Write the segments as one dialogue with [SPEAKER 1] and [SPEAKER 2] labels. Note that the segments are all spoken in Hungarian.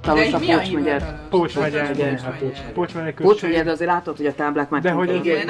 [SPEAKER 1] hivatalos a Pócs megye. Pócs megye, de azért látod, hogy a táblák már...
[SPEAKER 2] De hogy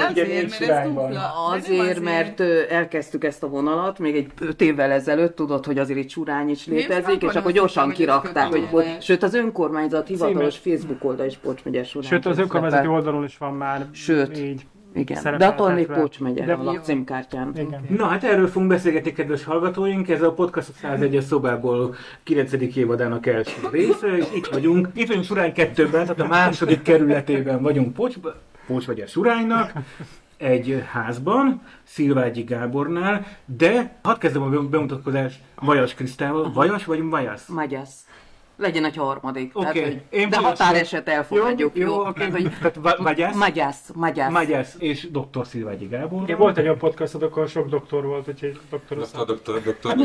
[SPEAKER 1] azért, mert elkezdtük ezt a vonalat, még egy 5 évvel ezelőtt, tudod, hogy azért itt Surány is létezik, és akkor gyorsan kirakták, hogy sőt az önkormányzat hivatalos Facebook oldal is Pócs megye Surány.
[SPEAKER 2] Sőt, az önkormányzati oldalon is van már.
[SPEAKER 1] Sőt. Igen, de attól még Pócs megye a lakcímkártyán.
[SPEAKER 3] Na hát erről fogunk beszélgetni, kedves hallgatóink, ez a Podcast 101-es szobából 9. évadának első része, és itt vagyunk. Itt vagyunk Surány 2-ben, tehát a második kerületében vagyunk Pócs megye Suránynak, egy házban, Szilvágyi Gábornál, de hadd kezdem a bemutatkozást Vajas Krisztával. Vajas vagy Vajasz?
[SPEAKER 1] Magyarsz. Legyen egy harmadik.
[SPEAKER 3] Okay.
[SPEAKER 1] De határeset elfogadjuk.
[SPEAKER 3] Jó. Tehát Magyarsz és dr. Szilvágyi Gábor.
[SPEAKER 2] Igen, volt egy olyan podcastod, akkor sok doktor volt, úgyhogy
[SPEAKER 4] doktor.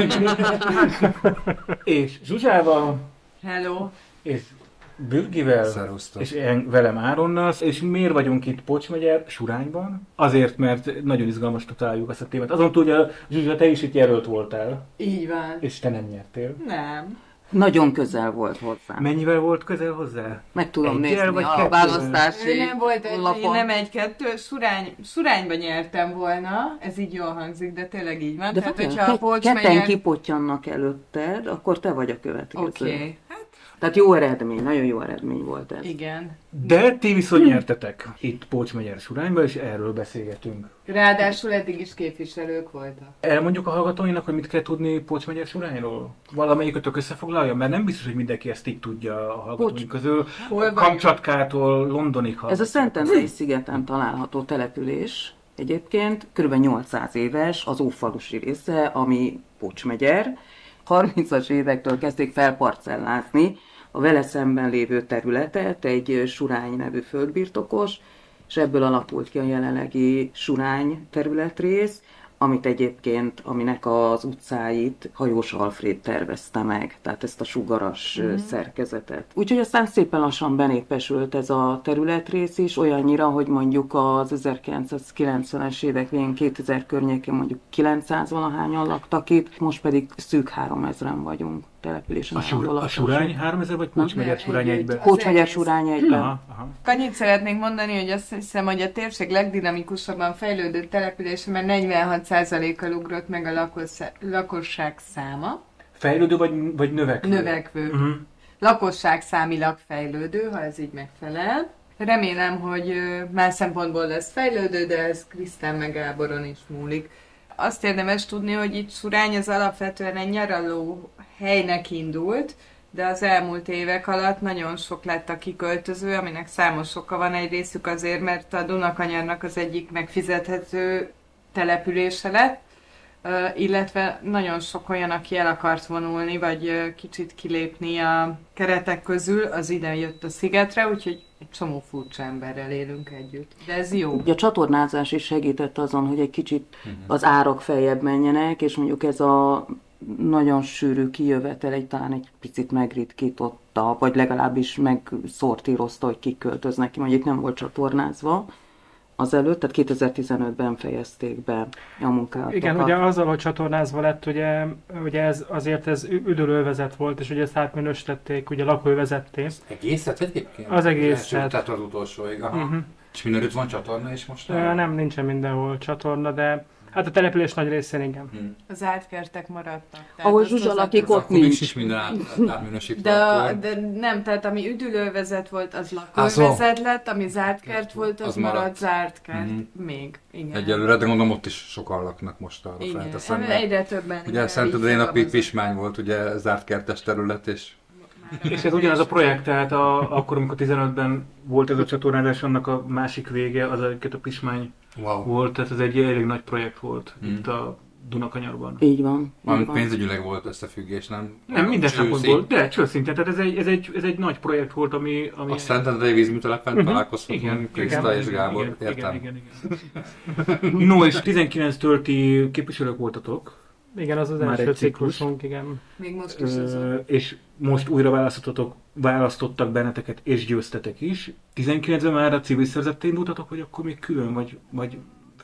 [SPEAKER 3] És Zsuzsával.
[SPEAKER 5] Hello.
[SPEAKER 3] És Bürgivel.
[SPEAKER 4] Szerusztok.
[SPEAKER 3] És velem Áronnal. És miért vagyunk itt Pócs megye Surányban? Azért, mert nagyon izgalmasra találjuk ezt a témát. Azon túl, hogy a Zsuzsa, te is itt jelölt voltál.
[SPEAKER 5] Így van.
[SPEAKER 3] És te nem nyertél.
[SPEAKER 5] Nem.
[SPEAKER 1] Nagyon közel volt hozzá.
[SPEAKER 3] Mennyivel volt közel hozzá?
[SPEAKER 1] Meg tudom nézni a választási
[SPEAKER 5] nem volt
[SPEAKER 1] lapon.
[SPEAKER 5] Nem egy-kettő, Surányba nyertem volna, ez így jól hangzik, de tényleg így van.
[SPEAKER 1] De
[SPEAKER 5] tehát, hogyha a Pócs
[SPEAKER 1] ketten kipottyannak előtted, akkor te vagy a következő.
[SPEAKER 5] Oké.
[SPEAKER 1] Tehát jó eredmény, nagyon jó eredmény volt ez.
[SPEAKER 5] Igen.
[SPEAKER 3] De ti viszont nyertetek itt Pócs megye Surányban, és erről beszélgetünk.
[SPEAKER 5] Ráadásul eddig is képviselők voltak.
[SPEAKER 3] Elmondjuk a hallgatóinak, hogy mit kell tudni Pócs megye Surányról? Valamelyikötök összefoglalja? Mert nem biztos, hogy mindenki ezt így tudja a hallgatóink közül. Kamcsatkától Londonig hallgatják.
[SPEAKER 1] Ez a Szentendrei szigeten található település. Egyébként kb. 800 éves az ófalusi része, ami Pócs megyer. 30-as évektől kezdték felparcellázni a vele szemben lévő területet, egy Surány nevű földbirtokos, és ebből alakult ki a jelenlegi Surány területrész, amit egyébként, aminek az utcáit Hajós Alfréd tervezte meg, tehát ezt a sugaras szerkezetet. Úgyhogy aztán szépen lassan benépesült ez a területrész is, olyannyira, hogy mondjuk az 1990-es évek végén 2000 környékén mondjuk 900-valahányan laktak itt, most pedig szűk 3000-en vagyunk településen.
[SPEAKER 3] A Surány 3000 vagy Pócs megye Surány egyben?
[SPEAKER 1] Pócs megye Surány egyben.
[SPEAKER 5] Annyit szeretnénk mondani, hogy azt hiszem, hogy a térség legdinamikusabban fejlődő települése, mert 46%-kal ugrott meg a lakosság száma.
[SPEAKER 3] Fejlődő vagy növekvő?
[SPEAKER 5] Növekvő. Lakosság számilag fejlődő, ha ez így megfelel. Remélem, hogy más szempontból lesz fejlődő, de ez Krisztán meg Gáboron is múlik. Azt érdemes tudni, hogy itt Surány az alapvetően egy nyaraló helynek indult, de az elmúlt évek alatt nagyon sok lett a kiköltöző, aminek számos oka van. Egy részük azért, mert a Dunakanyarnak az egyik megfizethető települése lett, illetve nagyon sok olyan, aki el akart vonulni, vagy kicsit kilépni a keretek közül, az ide jött a szigetre, úgyhogy egy csomó furcsa emberrel élünk együtt. De ez jó.
[SPEAKER 1] A csatornázás is segített azon, hogy egy kicsit az árak feljebb menjenek, és mondjuk ez a nagyon sűrű kijövetel talán egy picit megritkította, vagy legalábbis megszortírozta, hogy kik költöznek ki. Mondjuk nem volt csatornázva azelőtt, tehát 2015-ben fejezték be a munkálatokat.
[SPEAKER 2] Igen, ugye azzal, hogy csatornázva lett, ugye ez azért ez üdülővezet volt, és ugye ezt átminősítették, ugye lakóövezetté.
[SPEAKER 4] Egészet egyébként?
[SPEAKER 2] Az egészet.
[SPEAKER 4] Tehát az utolsóig, És mindenütt van csatorna is most?
[SPEAKER 2] Nem, nincsen mindenhol csatorna, de hát a település nagy részén igen.
[SPEAKER 5] Az átkertek maradtak.
[SPEAKER 1] Ahol Zsuzsa lakik, ott nincs.
[SPEAKER 4] Is minden átminősítve.
[SPEAKER 5] De nem, tehát ami üdülővezet volt, az lakóvezet lett, ami zárt kert volt, az maradt zárt kert. Még, igen.
[SPEAKER 4] Egyelőre, de gondolom ott is sokan laknak most arra felteszem.
[SPEAKER 5] Igen, egyre többen.
[SPEAKER 4] Ugye Szentendrén a Pismány volt, ugye zárt kertes terület, és
[SPEAKER 3] ez ugyanaz a projekt, tehát akkor, amikor 15-ben volt ez a csatornázás, annak a másik vége, az a Pismány volt, tehát ez egy elég nagy projekt volt itt a Dunakanyarban.
[SPEAKER 1] Így van.
[SPEAKER 4] Valamint pénzügyileg volt összefüggés, nem?
[SPEAKER 3] Nem, minden szempontból, de csőszinten, tehát ez egy nagy projekt volt, ami...
[SPEAKER 4] A Szentendrei vízműtelepben találkozhatunk, Kriszta és Gábor, értem.
[SPEAKER 3] Igen. No, és 19-től ti képviselők voltatok.
[SPEAKER 2] Igen, az az első ciklusunk, igen.
[SPEAKER 5] Még most is
[SPEAKER 3] és most újra választottak benneteket, és győztetek is. 19-ben már a civil szervezettel indultatok, vagy akkor még külön, vagy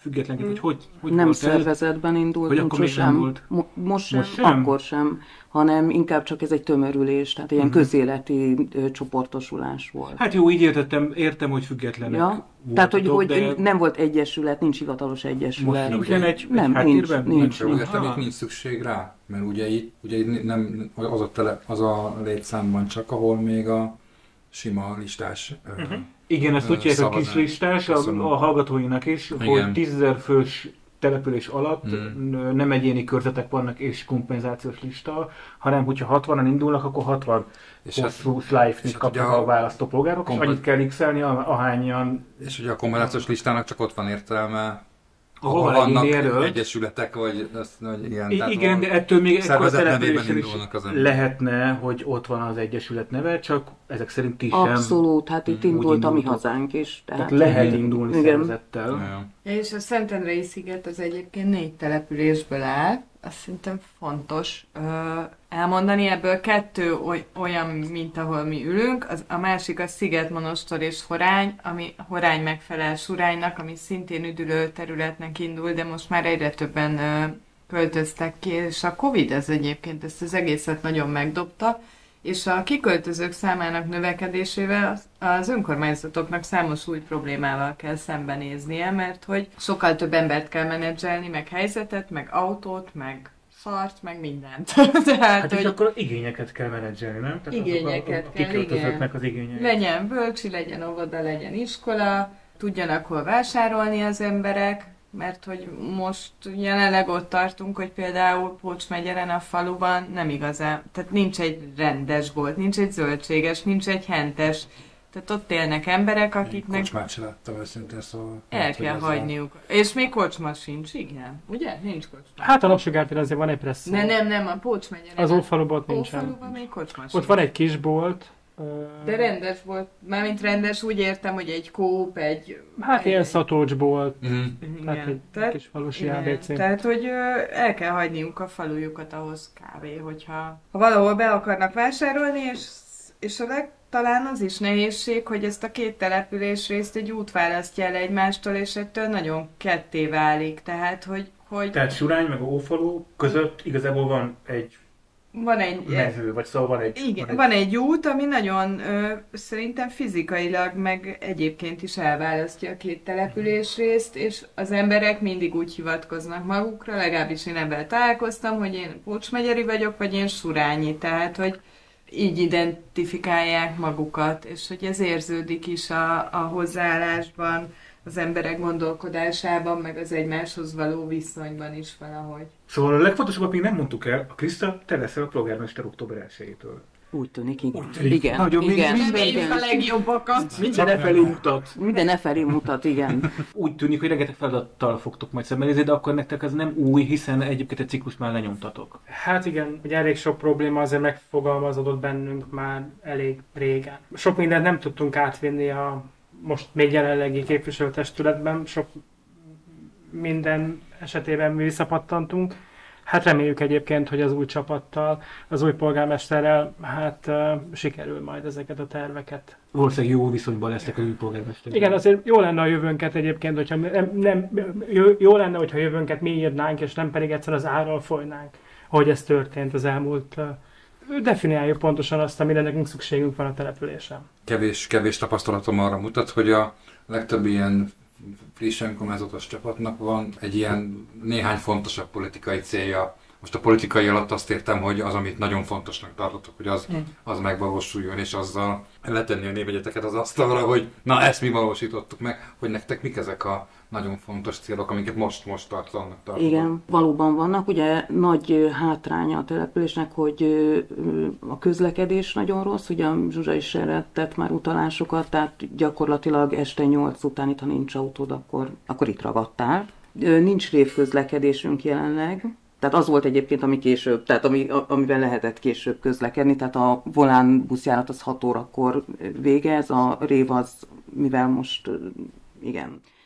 [SPEAKER 3] függetlenként, hogy
[SPEAKER 1] nem
[SPEAKER 3] volt
[SPEAKER 1] szervezetben indultunk,
[SPEAKER 3] akkor még
[SPEAKER 1] sosem.
[SPEAKER 3] nem volt?
[SPEAKER 1] Most sem,
[SPEAKER 3] Most sem?
[SPEAKER 1] akkor sem, hanem inkább csak ez egy tömörülés, tehát ilyen közéleti csoportosulás volt.
[SPEAKER 3] Hát jó, így értem, hogy függetlenek
[SPEAKER 1] Ja, tehát, hogy
[SPEAKER 3] de
[SPEAKER 1] nem volt egyesület, nincs hivatalos egyesület.
[SPEAKER 3] most nincsen egy
[SPEAKER 1] Nem,
[SPEAKER 3] háttérben?
[SPEAKER 1] nincs.
[SPEAKER 4] Csak értem, itt nincs szükség rá, mert ugye itt nem az a létszám van csak, ahol még a sima listás
[SPEAKER 3] Igen, ezt úgy hívják a
[SPEAKER 4] szavazás.
[SPEAKER 3] kis listás, a hallgatóinak is,
[SPEAKER 4] Igen.
[SPEAKER 3] hogy 10 000 fős település alatt nem egyéni körzetek vannak és kompenzációs lista, hanem hogyha 60-an indulnak, akkor 60
[SPEAKER 4] És hát-
[SPEAKER 3] hosszú slice-t
[SPEAKER 4] és
[SPEAKER 3] kapnak
[SPEAKER 4] ugye
[SPEAKER 3] a választópolgárok, és annyit kell x-elni, ahányan.
[SPEAKER 4] És ugye a kombinációs listának csak ott van értelme,
[SPEAKER 3] Ahol
[SPEAKER 4] ahol
[SPEAKER 3] van
[SPEAKER 4] vannak
[SPEAKER 3] egyéni jelölt.
[SPEAKER 4] egyesületek, vagy igen. tehát
[SPEAKER 3] Igen,
[SPEAKER 4] ahol
[SPEAKER 3] de ettől még ekkor
[SPEAKER 4] szervezet nevében
[SPEAKER 3] településen is
[SPEAKER 4] indulnak az emberek.
[SPEAKER 3] lehetne, hogy ott van az egyesület neve, csak ezek szerint ti sem.
[SPEAKER 1] Abszolút, hát itt indult a mi
[SPEAKER 3] indultok.
[SPEAKER 1] hazánk is.
[SPEAKER 3] Tehát lehet indulni
[SPEAKER 1] igen.
[SPEAKER 3] szervezettel.
[SPEAKER 4] Ja.
[SPEAKER 5] És a Szentendrei sziget az egyébként 4 településből áll. Azt szerintem fontos elmondani. Ebből 2 olyan, mint ahol mi ülünk. A másik a Szigetmonostor és Horány, ami Horány megfelel Suránynak, ami szintén üdülő területnek indul, de most már egyre többen költöztek ki, és a Covid ez egyébként ezt az egészet nagyon megdobta, és a kiköltözők számának növekedésével az önkormányzatoknak számos új problémával kell szembenéznie, mert hogy sokkal több embert kell menedzselni, meg helyzetet, meg autót, meg szart, meg mindent. Tehát,
[SPEAKER 3] Hát és akkor igényeket kell menedzselni, nem? Tehát
[SPEAKER 5] igényeket
[SPEAKER 3] a
[SPEAKER 5] kell,
[SPEAKER 3] kiköltözőknek az igényei.
[SPEAKER 5] legyen bölcsi, legyen óvoda, legyen iskola, tudjanak hol vásárolni az emberek, mert hogy most jelenleg ott tartunk, hogy például Pócs megyeren a faluban nem igazán, tehát nincs egy rendes bolt, nincs egy zöldséges, nincs egy hentes, tehát ott élnek emberek, akiknek
[SPEAKER 4] Kocsmát se láttam őszintén, szóval...
[SPEAKER 5] el
[SPEAKER 4] lehet,
[SPEAKER 5] kell
[SPEAKER 4] hogy
[SPEAKER 5] hagyniuk. És még kocsma sincs, igen. Ugye? Nincs kocsma.
[SPEAKER 2] Hát a Napsugártén azért van egy presszó.
[SPEAKER 5] Nem, a Pócs megyeren.
[SPEAKER 2] Az Ófaluban ott nincsen.
[SPEAKER 5] Ófaluban még kocsma sincs.
[SPEAKER 2] Ott van egy kisbolt.
[SPEAKER 5] De rendes volt, mármint rendes, úgy értem, hogy egy kóp, egy...
[SPEAKER 2] Hát ilyen szatócsbolt.
[SPEAKER 4] Mhm.
[SPEAKER 2] Tehát egy kis falusi
[SPEAKER 5] igen.
[SPEAKER 2] ABC.
[SPEAKER 5] Tehát, hogy el kell hagyniuk a falujukat ahhoz kávé, hogyha valahol be akarnak vásárolni, és talán az is nehézség, hogy ezt a 2 településrészt egy út választja el egymástól, és ettől nagyon ketté válik. Tehát, hogy
[SPEAKER 3] Tehát Surány meg a Ófalu között igazából van egy
[SPEAKER 5] van egy...
[SPEAKER 3] mező, vagy szóval van egy...
[SPEAKER 5] Igen, van egy út, ami nagyon szerintem fizikailag, meg egyébként is elválasztja a 2 településrészt, és az emberek mindig úgy hivatkoznak magukra, legalábbis én ebben találkoztam, hogy én Pócs megyeri vagyok, vagy én surányi, tehát hogy így identifikálják magukat, és hogy ez érződik is a hozzáállásban, az emberek gondolkodásában, meg az egymáshoz való viszonyban is valahogy.
[SPEAKER 3] Szóval a legfontosabbat még nem mondtuk el, a Kriszta, te leszel a polgármester október 1-től.
[SPEAKER 1] Úgy tűnik, igen.
[SPEAKER 3] tűnik.
[SPEAKER 1] Igen,
[SPEAKER 3] Nagyon
[SPEAKER 1] igen.
[SPEAKER 5] Reméljük a legjobbakat.
[SPEAKER 3] Minden felé mutat.
[SPEAKER 1] Minden felé mutat, igen.
[SPEAKER 3] Úgy tűnik, hogy rengeteg feladattal fogtok majd szembenézni, de akkor nektek ez nem új, hiszen egyébként egy ciklus már lenyomtatok.
[SPEAKER 2] Hát igen, ugye elég sok probléma azért megfogalmazódott bennünk már elég régen. Sok mindent nem tudtunk átvinni a most még jelenlegi képviselőtestületben, sok minden esetében mi visszapattantunk. Hát reméljük egyébként, hogy az új csapattal, az új polgármesterrel sikerül majd ezeket a terveket.
[SPEAKER 3] Valószínűleg jó viszonyban lesznek az új polgármester.
[SPEAKER 2] Igen, azért jó lenne a jövőnket egyébként, hogyha jó lenne, hogyha a jövőnket mi írnánk, és nem pedig egyszer az árral folynánk, ahogy ez történt az elmúlt. Definiáljuk pontosan azt, amire nekünk szükségünk van a településen.
[SPEAKER 4] Kevés tapasztalatom arra mutat, hogy a legtöbb ilyen friss önkormányzatos csapatnak van egy ilyen néhány fontosabb politikai célja. Most a politikai alatt azt értem, hogy az, amit nagyon fontosnak tartotok, hogy az megvalósuljon, és azzal letenni a névjegyeteket az asztalra, hogy na ezt mi valósítottuk meg, hogy nektek mik ezek a nagyon fontos célok, amiket most tartanak.
[SPEAKER 1] Igen, valóban vannak. Ugye nagy hátránya a településnek, hogy a közlekedés nagyon rossz. Ugye a Zsuzsa is erre tett már utalásokat, tehát gyakorlatilag este 8 után, ha nincs autód, akkor itt ragadtál. Nincs révközlekedésünk jelenleg. Tehát az volt egyébként, ami később, tehát amiben lehetett később közlekedni, tehát a Volán buszjárat az 6 órakor vége, ez a rév az, mivel most, igen,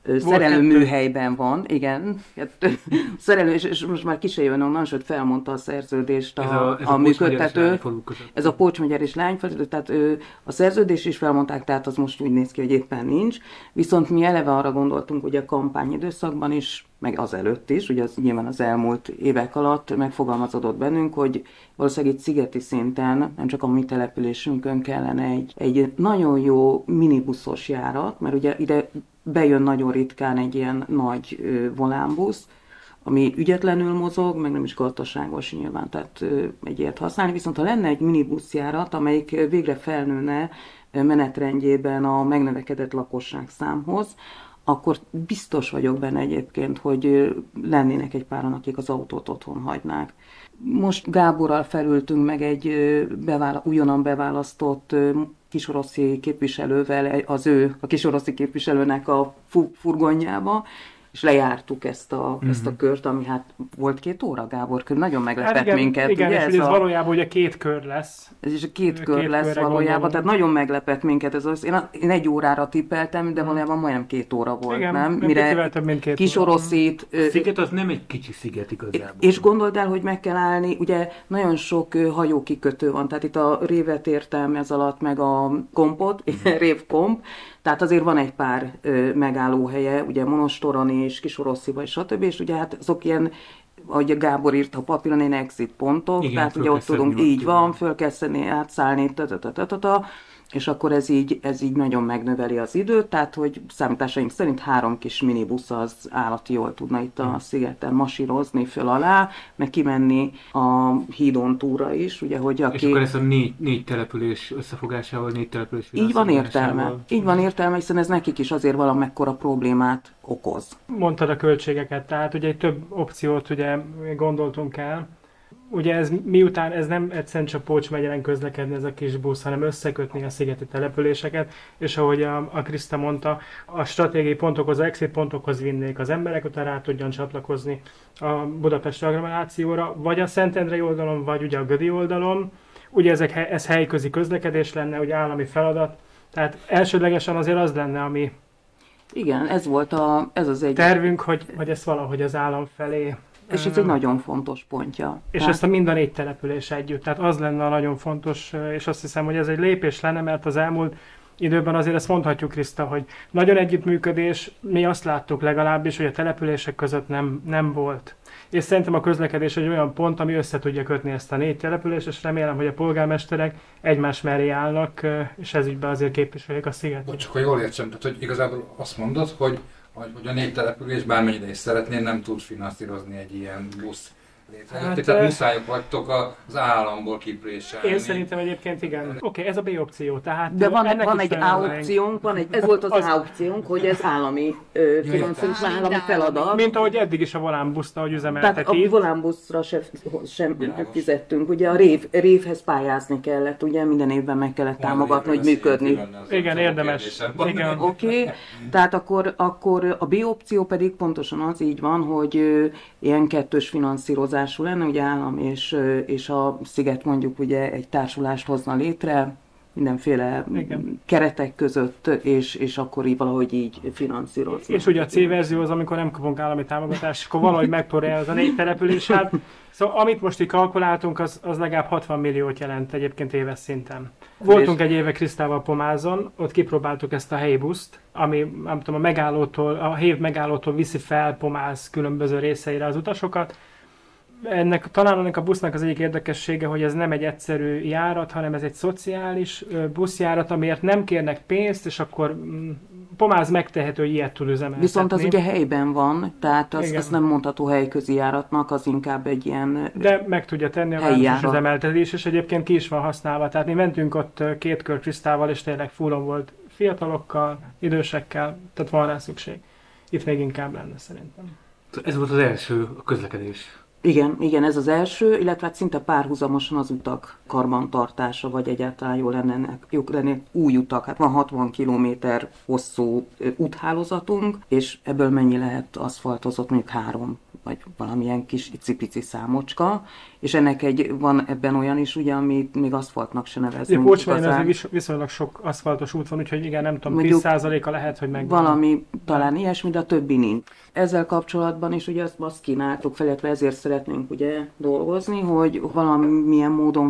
[SPEAKER 1] szerelőműhelyben van, igen. Szerelő, és most már ki se jön onnan, sőt felmondta a szerződést a működtető. Ez a Pócs megyer és Lányfalu, tehát a szerződést is felmondták, tehát az most úgy néz ki, hogy éppen nincs. Viszont mi eleve arra gondoltunk, hogy a kampányidőszakban is, meg azelőtt is, ugye az nyilván az elmúlt évek alatt megfogalmazódott bennünk, hogy valószínűleg itt szigeti szinten, nem csak a mi településünkön kellene egy nagyon jó minibuszos járat, mert ugye ide bejön nagyon ritkán egy ilyen nagy volánbusz, ami ügyetlenül mozog, meg nem is gazdaságos nyilván, tehát egy ilyet használni. Viszont ha lenne egy minibuszjárat, amelyik végre felnőne menetrendjében a megnövekedett lakosságszámhoz, akkor biztos vagyok benne egyébként, hogy lennének egy páran, akik az autót otthon hagynák. Most Gáborral felültünk meg egy újonnan beválasztott kisoroszi képviselővel, a kisoroszi képviselőnek a furgonjába, és lejártuk ezt a kört, ami hát volt 2 óra, Gábor, nagyon meglepett
[SPEAKER 2] igen,
[SPEAKER 1] minket.
[SPEAKER 2] Igen,
[SPEAKER 1] ugye,
[SPEAKER 2] és ez valójában ugye 2 kör lesz.
[SPEAKER 1] Ez is 2 kör lesz valójában, tehát nagyon meglepett minket ez az. Én 1 órára tippeltem, de valójában majdnem 2 óra volt,
[SPEAKER 2] igen,
[SPEAKER 1] nem? Mire
[SPEAKER 2] több mint 2
[SPEAKER 1] Kisoroszit...
[SPEAKER 3] Sziget az nem egy kicsi sziget igazából.
[SPEAKER 1] És gondold el, hogy meg kell állni, ugye nagyon sok hajókikötő van, tehát itt a révet értem ez alatt, meg a kompot, révkomp, tehát azért van egy pár megállóhelye, ugye Monostoron és Kisorosziba és stb. És ugye hát azok ilyen, ahogy Gábor írt a papíron, én exit pontok, igen, tehát ugye ott tudunk, így van, föl kell szedni, átszállni, és akkor ez így nagyon megnöveli az időt, tehát hogy számításaink szerint 3 kis minibusz az állati jól tudna itt a szigeten masírozni föl alá, meg kimenni a hídon túra is, ugye, hogy
[SPEAKER 3] és akkor ez a 4 település összefogásával, 4 település
[SPEAKER 1] így van értelme. Így van értelme, hiszen ez nekik is azért valamekkora problémát okoz.
[SPEAKER 2] Mondtad a költségeket, tehát ugye több opciót ugye gondoltunk el. Ugye ez miután ez nem egyszerűen csak Pócs megyeren közlekedni ez a kis busz, hanem összekötni a szigeti településeket, és ahogy a Kriszta mondta, a stratégiai pontokhoz, az exit pontokhoz vinnék az embereket, rá tudjon csatlakozni a budapesti agglomerációra, vagy a Szentendrei oldalon, vagy ugye a Gödi oldalon. Ugye ez helyközi közlekedés lenne, ugye állami feladat, tehát elsődlegesen azért az lenne, ami
[SPEAKER 1] igen, ez az egy
[SPEAKER 2] tervünk, hogy ezt valahogy az állam felé.
[SPEAKER 1] És ez egy nagyon fontos pontja.
[SPEAKER 2] És tehát... ezt mind a 4 település együtt. Tehát az lenne a nagyon fontos, és azt hiszem, hogy ez egy lépés lenne, mert az elmúlt időben azért ezt mondhatjuk, Kriszta, hogy nagyon együttműködés, mi azt láttuk legalábbis, hogy a települések között nem volt. És szerintem a közlekedés egy olyan pont, ami össze tudja kötni ezt a 4 települést, és remélem, hogy a polgármesterek egymás mellé állnak, és ez ügyben azért képviseljük a szigetet.
[SPEAKER 4] Csak hogy jól értsem, tehát hogy igazából azt mondod, hogy a 4 település bármennyire is szeretné, nem tud finanszírozni egy ilyen busz létrejöttét. Tehát muszájok vagytok az államból kipréselni.
[SPEAKER 2] Én szerintem egyébként igen. Oké, ez a B opció. Tehát
[SPEAKER 1] de van egy A opciónk, ez volt az A opciónk, hogy ez állami finanszírozás, állami feladat.
[SPEAKER 2] Mint ahogy eddig is a volánbuszt, ahogy üzemeltetik.
[SPEAKER 1] Tehát a volánbuszra sem fizettünk. Ugye a révhez pályázni kellett, ugye minden évben meg kellett támogatni, hogy működni.
[SPEAKER 2] Igen, érdemes.
[SPEAKER 1] Oké, tehát akkor a B opció pedig pontosan az így van, hogy ilyen 2-s finanszírozású lenne, ugye állam és a sziget mondjuk ugye egy társulást hozna létre, mindenféle keretek között, és akkor így valahogy így finanszírozni.
[SPEAKER 2] És ugye a C-verzió az, amikor nem kapunk állami támogatást, akkor valahogy megtorja az a 4 település. Hát, szóval amit most így kalkuláltunk, az legalább 60 milliót jelent egyébként éves szinten. Voltunk egy éve Krisztával Pomázon, ott kipróbáltuk ezt a helyi buszt, ami nem tudom, a hév megállótól viszi fel Pomáz különböző részeire az utasokat. Talán ennek a busznak az egyik érdekessége, hogy ez nem egy egyszerű járat, hanem ez egy szociális buszjárat, amiért nem kérnek pénzt, és akkor Pomáz megtehető, hogy ilyet tud üzemeltetni.
[SPEAKER 1] Viszont az ugye helyben van, tehát az nem mondható helyközi járatnak, az inkább egy ilyen
[SPEAKER 2] de meg tudja tenni a városos üzemeltetés, és egyébként ki is van használva. Tehát mi mentünk ott 2 kör Krisztával, és tényleg fullon volt fiatalokkal, idősekkel, tehát van rá szükség. Itt még inkább lenne szerintem.
[SPEAKER 3] Ez volt az első, a közlekedés.
[SPEAKER 1] Igen, ez az első, illetve hát szinte párhuzamosan az utak karbantartása, vagy egyáltalán jó lenne új utak. Hát van 60 kilométer hosszú úthálózatunk, és ebből mennyi lehet aszfaltozott, mondjuk 3, vagy valamilyen kis icipici számocska, és van ebben olyan is, ugye, amit még aszfaltnak se nevezünk.
[SPEAKER 2] Pocsmegyen ez viszonylag sok aszfaltos út van, úgyhogy igen, nem tudom, 10%-a lehet, hogy megvan.
[SPEAKER 1] Valami talán ilyesmi, de a többi nincs. Ezzel kapcsolatban is ugye azt kínáltuk fel, illetve ezért szeretnénk ugye dolgozni, hogy valamilyen módon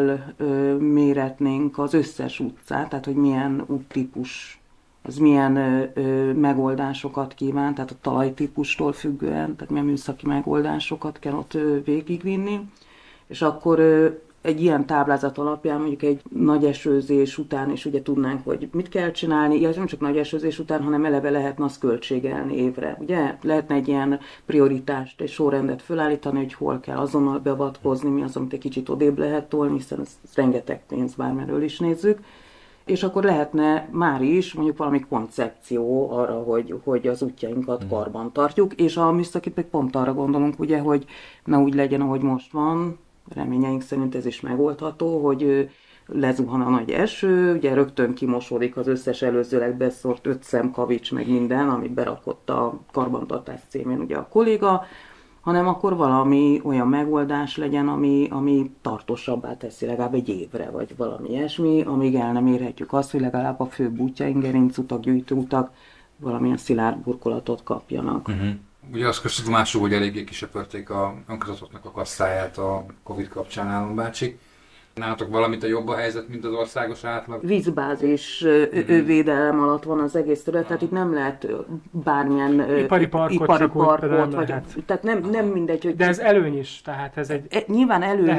[SPEAKER 1] felméretnénk az összes utcát, tehát hogy milyen úttípus, az milyen megoldásokat kíván, tehát a talajtípustól függően, tehát milyen műszaki megoldásokat kell ott végigvinni, és akkor egy ilyen táblázat alapján mondjuk egy nagy esőzés után is ugye tudnánk, hogy mit kell csinálni, illetve nem csak nagy esőzés után, hanem eleve lehetne azt költségelni évre. Ugye lehetne egy ilyen prioritást, egy sorrendet felállítani, hogy hol kell azonnal beavatkozni, mi az, amit egy kicsit odébb lehet tolni, hiszen ez rengeteg pénz, bármerről is nézzük. És akkor lehetne már is mondjuk valami koncepció arra, hogy az útjainkat karban tartjuk, és a műszakit meg pont arra gondolunk, ugye, hogy ne úgy legyen, ahogy most van, reményeink szerint ez is megoldható, hogy lezuhan a nagy eső, ugye rögtön kimosódik az összes előzőleg beszórt 5 szemkavics, meg minden, amit berakott a karbantartás címén ugye a kolléga, hanem akkor valami olyan megoldás legyen, ami tartósabbá teszi legalább egy évre, vagy valami ilyesmi, amíg el nem érhetjük azt, hogy legalább a főbb útjaink, gerincutak, gyűjtőutak valamilyen szilárd burkolatot kapjanak.
[SPEAKER 4] Ugye azt köztudomású, hogy eléggé kisöpörték a önkormányzatoknak a kasszáját a Covid kapcsán, Állam bácsi. Nálatok valamit a jobb a helyzet, mint az országos átlag?
[SPEAKER 1] Vízbázis védelem alatt van az egész terület, tehát itt nem lehet bármilyen
[SPEAKER 2] ipari parkot
[SPEAKER 1] vagy, tehát nem mindegy, hogy...
[SPEAKER 2] De ez előny is, tehát ez egy...
[SPEAKER 1] Nyilván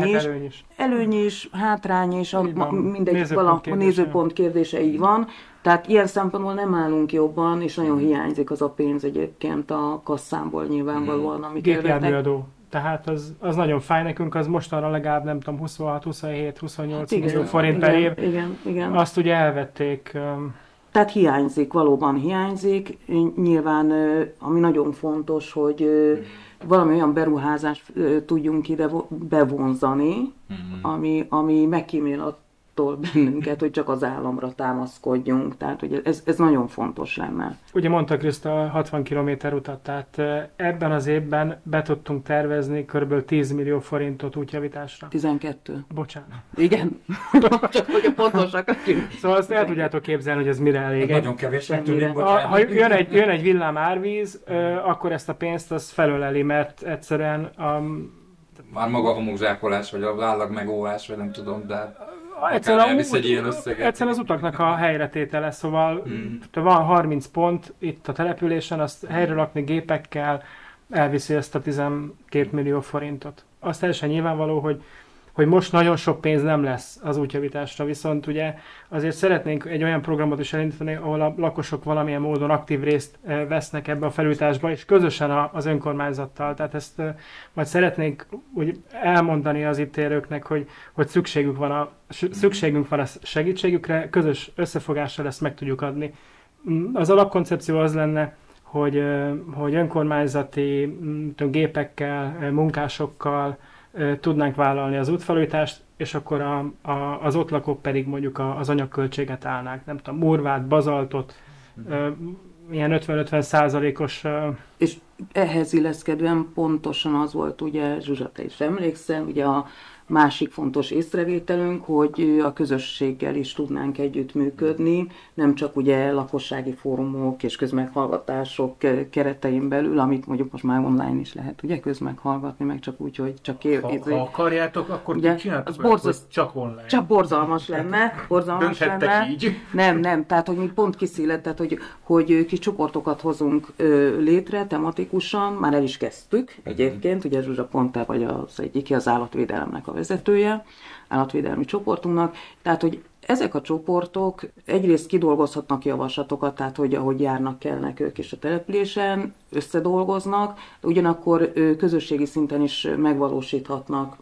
[SPEAKER 1] előny is, hátrány is, mindegy, a nézőpont kérdése így van. Tehát ilyen szempontból nem állunk jobban, és nagyon hiányzik az a pénz egyébként a kasszámból nyilvánvalóan, amit
[SPEAKER 2] gépjárműadó. Tehát az nagyon fáj nekünk, az mostanra legalább nem tudom 26, 27, 28 millió forint per év.
[SPEAKER 1] Igen.
[SPEAKER 2] Azt ugye elvették.
[SPEAKER 1] Tehát hiányzik, valóban hiányzik. Nyilván, ami nagyon fontos, hogy valami olyan beruházást tudjunk ide bevonzani, ami megkímél attól bennünket, hogy csak az államra támaszkodjunk. Tehát hogy ez nagyon fontos lenne.
[SPEAKER 2] Ugye mondta Kriszta 60 km utat, tehát ebben az évben be tudtunk tervezni kb. 10 millió forintot útjavításra.
[SPEAKER 1] 12.
[SPEAKER 2] Bocsánat.
[SPEAKER 1] Igen. Csak hogy pontosak.
[SPEAKER 2] Szóval azt el tudjátok képzelni, hogy ez mire elég.
[SPEAKER 4] Nagyon kevésnek tűnik,
[SPEAKER 2] ha jön egy villám árvíz, akkor ezt a pénzt az felöleli, mert egyszerűen
[SPEAKER 4] már maga a homokzsákolás, vagy az állag megóvás, vagy nem tudom, de
[SPEAKER 2] egyszerűen az utaknak a helyretétele, szóval van 30 pont itt a településen, azt helyre rakni gépekkel elviszi ezt a 12 millió forintot. Azt teljesen nyilvánvaló, hogy most nagyon sok pénz nem lesz az útjavításra, viszont ugye azért szeretnénk egy olyan programot is elindítani, ahol a lakosok valamilyen módon aktív részt vesznek ebbe a felújításba, és közösen az önkormányzattal. Tehát ezt majd szeretnénk úgy elmondani az itt élőknek, hogy szükségünk van a segítségükre, közös összefogással ezt meg tudjuk adni. Az alapkoncepció az lenne, hogy önkormányzati gépekkel, munkásokkal tudnánk vállalni az útfelújítást, és akkor az ott lakók pedig mondjuk az anyagköltséget állnák. Nem tudom, murvát, bazaltot, ilyen 50-50%-os...
[SPEAKER 1] És ehhez illeszkedően pontosan az volt, ugye Zsuzsa, te is emlékszel, ugye a másik fontos észrevételünk, hogy a közösséggel is tudnánk együttműködni, nem csak ugye lakossági fórumok és közmeghallgatások keretein belül, amit mondjuk most már online is lehet ugye közmeghallgatni, meg csak úgy, hogy csak
[SPEAKER 3] ha akarjátok, akkor ugye, csináltok hogy csak online.
[SPEAKER 1] Csak borzalmas lenne.
[SPEAKER 3] Így.
[SPEAKER 1] Nem, tehát hogy mi pont kiszélet, tehát hogy kis csoportokat hozunk létre tematikusan, már el is kezdtük egyébként, ugye Zsuzsa pont te vagy az egyik, az állatvédelemnek a vezetője, állatvédelmi csoportunknak, tehát hogy ezek a csoportok egyrészt kidolgozhatnak javaslatokat, tehát hogy ahogy járnak, kellnek ők is a településen, összedolgoznak, ugyanakkor közösségi szinten is megvalósíthatnak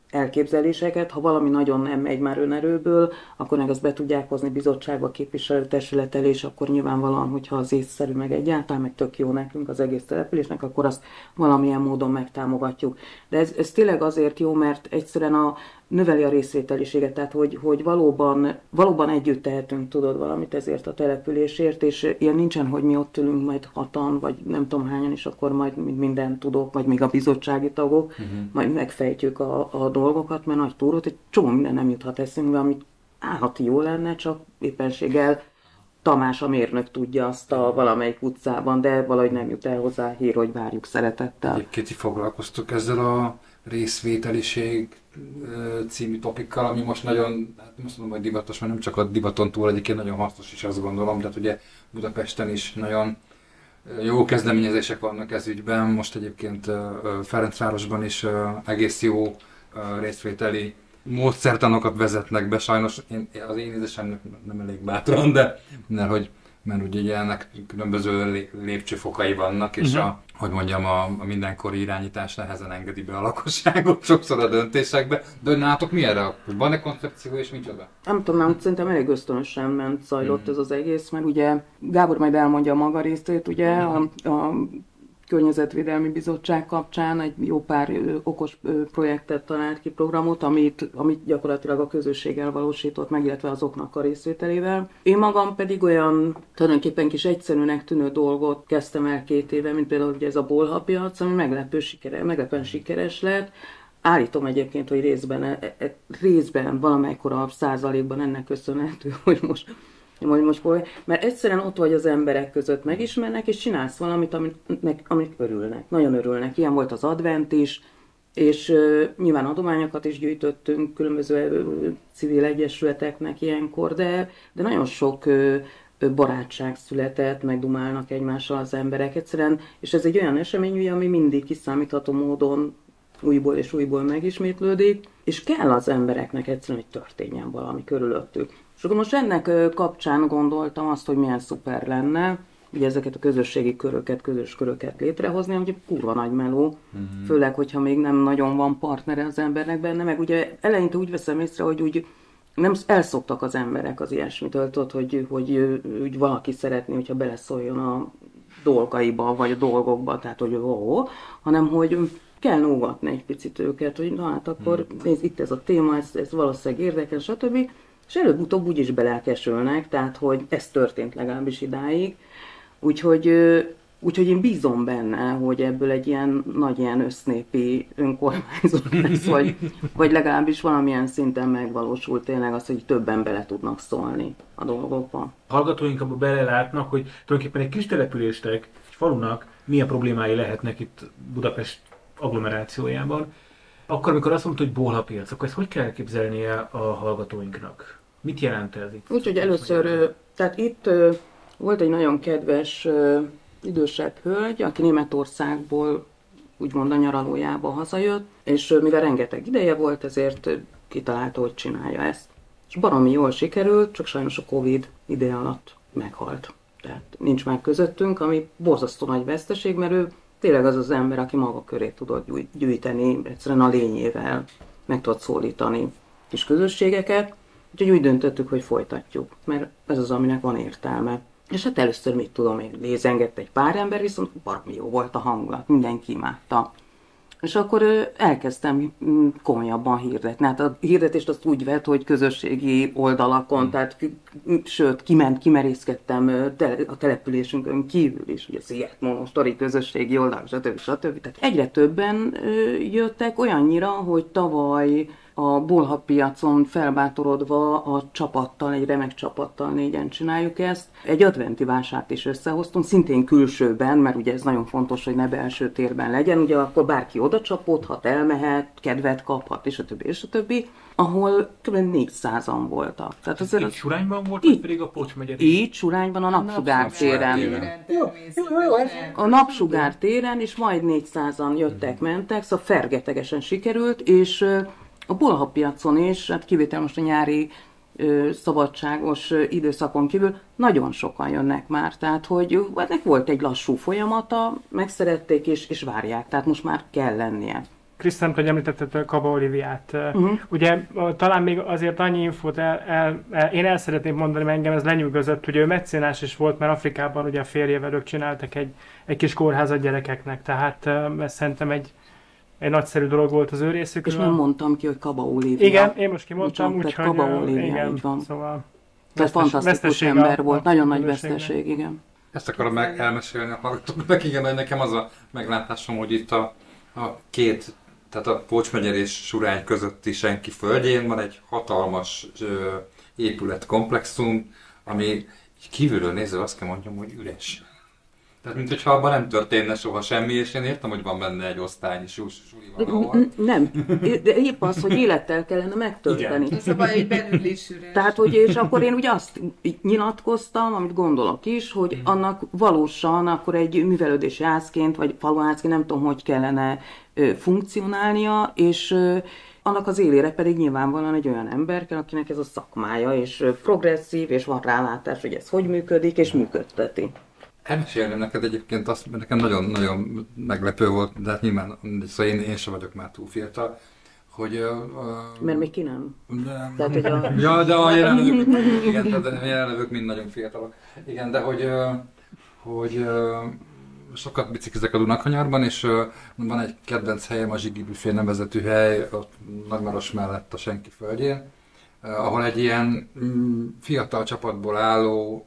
[SPEAKER 1] elképzeléseket, ha valami nagyon nem megy már önerőből, akkor meg azt be tudják hozni bizottságba, képviselőtestület elé, és akkor nyilvánvalóan, hogyha az észszerű meg egyáltalán, meg tök jó nekünk az egész településnek, akkor azt valamilyen módon megtámogatjuk. De ez tényleg azért jó, mert egyszerűen növeli a részvételiséget, tehát hogy valóban együtt tehetünk, tudod, valamit ezért a településért, és ilyen nincsen, hogy mi ott ülünk majd 6-an, vagy nem tudom hányan, és akkor majd minden tudok, vagy még a bizottsági tagok, majd megfejtjük a dolgokat, mert nagy túrót, egy csomó minden nem juthat eszünkbe, amit állati jó lenne, csak éppenséggel Tamás a mérnök tudja azt a valamelyik utcában, de valahogy nem jut el hozzá hír, hogy várjuk szeretettel.
[SPEAKER 4] Egyébként foglalkoztuk ezzel a részvételiség című topikkal, ami most nagyon, hát most mondom, hogy divatos, mert nem csak a divaton túl, egyébként nagyon hasznos is, azt gondolom, tehát ugye Budapesten is nagyon jó kezdeményezések vannak ez ügyben, most egyébként Ferencvárosban is egész jó részvételi módszertanokat vezetnek be, sajnos az én ízlésemnek nem elég bátran, de mert ugye ennek különböző lépcsőfokai vannak, és hogy mondjam, a mindenkori irányítás nehezen engedi be a lakosságot sokszor a döntésekbe. De nálatok mi erre? Van-e koncepció és micsoda?
[SPEAKER 1] Nem tudom, szerintem elég ösztönösen zajlott ez az egész, mert ugye Gábor majd elmondja a maga részét, ugye a Környezetvédelmi Bizottság kapcsán egy jó pár okos projektet talált ki, programot, amit gyakorlatilag a közösséggel valósított meg, illetve azoknak a részvételével. Én magam pedig olyan tulajdonképpen kis egyszerűnek tűnő dolgot kezdtem el 2 éve, mint például ugye ez a bolhapiac, ami meglepően sikeres lett. Állítom egyébként, hogy részben valamelykor a százalékban ennek köszönhető, hogy most mert egyszerűen ott vagy az emberek között, megismernek, és csinálsz valamit, amit örülnek. Nagyon örülnek. Ilyen volt az advent is, és nyilván adományokat is gyűjtöttünk különböző civil egyesületeknek ilyenkor, de nagyon sok barátság született, megdumálnak egymással az emberek egyszerűen, és ez egy olyan esemény, ugye, ami mindig kiszámítható módon újból és újból megismétlődik, és kell az embereknek egyszerűen, hogy történjen valami körülöttük. És akkor most ennek kapcsán gondoltam azt, hogy milyen szuper lenne, ugye ezeket a közösségi köröket, közös köröket létrehozni, ugye kurva nagy meló, főleg, hogyha még nem nagyon van partnere az embernek benne, meg ugye eleinte úgy veszem észre, hogy úgy nem elszoktak az emberek az ilyesmitől, tudod, hogy valaki szeretné, hogyha beleszóljon a dolgaiba, vagy a dolgokba, tehát hogy hanem hogy kell nógatni egy picit őket, hogy na hát akkor nézd, itt ez a téma, ez valószínűleg érdekes, stb. És előbb-utóbb úgyis belelkesülnek, tehát hogy ez történt legalábbis idáig. Úgyhogy én bízom benne, hogy ebből egy ilyen nagy ilyen össznépi önkormányzat lesz, vagy legalábbis valamilyen szinten megvalósul tényleg az, hogy többen bele tudnak szólni a dolgokba.
[SPEAKER 3] Hallgatóink abban belelátnak, hogy tulajdonképpen egy kis településnek, egy falunak milyen problémái lehetnek itt Budapest agglomerációjában. Akkor, amikor azt mondta, hogy bolhapiac, akkor ezt hogy kell elképzelnie a hallgatóinknak? Mit jelent ez itt?
[SPEAKER 1] Úgyhogy először, tehát itt volt egy nagyon kedves idősebb hölgy, aki Németországból úgymond a nyaralójába hazajött, és mivel rengeteg ideje volt, ezért kitalálta, hogy csinálja ezt. És baromi jól sikerült, csak sajnos a Covid ide alatt meghalt. Tehát nincs már közöttünk, ami borzasztó nagy veszteség, mert ő tényleg az az ember, aki maga köré tudott gyűjteni, egyszerűen a lényével meg tudott szólítani kis közösségeket. Úgyhogy úgy döntöttük, hogy folytatjuk, mert ez az, aminek van értelme. És hát először, mit tudom én, lézengett egy pár ember, viszont baromi jó volt a hangulat, mindenki imádta. És akkor elkezdtem komolyabban hirdetni. Hát a hirdetést azt úgy vett, hogy közösségi oldalakon, tehát sőt, kimerészkedtem a településünkön kívül is, ugye Seat Monostori közösségi oldal, stb. Tehát egyre többen jöttek, olyannyira, hogy tavaly a bolhapiacon felbátorodva a csapattal, egy remek csapattal 4-en csináljuk ezt. Egy adventi vásárt is összehoztunk, szintén külsőben, mert ugye ez nagyon fontos, hogy ne belső térben legyen, ugye akkor bárki oda csapódhat, elmehet, kedvet kaphat, és a többi, ahol kb. 400-an voltak. Tehát azért
[SPEAKER 3] itt Surányban volt, vagy pedig a Pocs megye?
[SPEAKER 1] Itt Surányban a Napsugár téren. A Napsugár téren, és majd 400-an jöttek, mentek, szóval fergetegesen sikerült, és a bolhapiacon is, hát kivétel most a nyári szabadságos időszakon kívül, nagyon sokan jönnek már, tehát hogy ennek volt egy lassú folyamata, megszerették és várják, tehát most már kell lennie.
[SPEAKER 2] Krisztán, hogy említetted a Kaba Oliviát. Ugye talán még azért annyi infót én el szeretném mondani, mert engem ez lenyűgözött, hogy ő mecénás is volt, mert Afrikában ugye a férjével ők csináltak egy kis kórházat gyerekeknek, tehát ez szerintem egy nagyszerű dolog volt az ő részükről.
[SPEAKER 1] És nem mondtam ki, hogy Kaba Olivia.
[SPEAKER 2] Igen, én most kimondtam, úgyhogy
[SPEAKER 1] Kaba Olivia,
[SPEAKER 2] igen,
[SPEAKER 1] így van.
[SPEAKER 2] szóval
[SPEAKER 1] tehát fantasztikus ember volt, nagyon nagy veszteség, igen.
[SPEAKER 4] Ezt akarom elmesélni a hallgatóknak, igen, hogy nekem az a meglátásom, hogy itt a két, tehát a Pócs megyer és Surány közötti senki földjén van egy hatalmas épületkomplexum, ami így kívülről nézve azt kell mondjam, hogy üres. Tehát, mint hogyha abban nem történne soha semmi, és én értem, hogy van benne egy osztályi suli valahol.
[SPEAKER 1] Nem, de épp az, hogy élettel kellene megtölteni.
[SPEAKER 5] Igen. Ez a baj, hogy belül is üres.
[SPEAKER 1] Tehát, hogy és akkor én ugye azt nyilatkoztam, amit gondolok is, hogy annak valósan akkor egy művelődési házként, vagy faluházként, nem tudom, hogy kellene funkcionálnia, és annak az élére pedig nyilvánvalóan egy olyan ember kell, akinek ez a szakmája, és progresszív, és van rálátás, hogy ez hogy működik, és működteti.
[SPEAKER 4] Elmesélném neked egyébként azt, mert nekem nagyon-nagyon meglepő volt, de hát nyilván szóval én sem vagyok már túl fiatal, hogy...
[SPEAKER 1] Mert még ki nem?
[SPEAKER 4] De,
[SPEAKER 1] tehát, hogy a...
[SPEAKER 4] Ja, de a jelenlevők, igen, tehát a jelenlevők mind nagyon fiatalok. Igen, de hogy sokat biciklizek a Dunakanyarban, és van egy kedvenc helyem, a Zsigi Büfé nevezetű hely, ott Nagymaros mellett a Senki földjén, ahol egy ilyen fiatal csapatból álló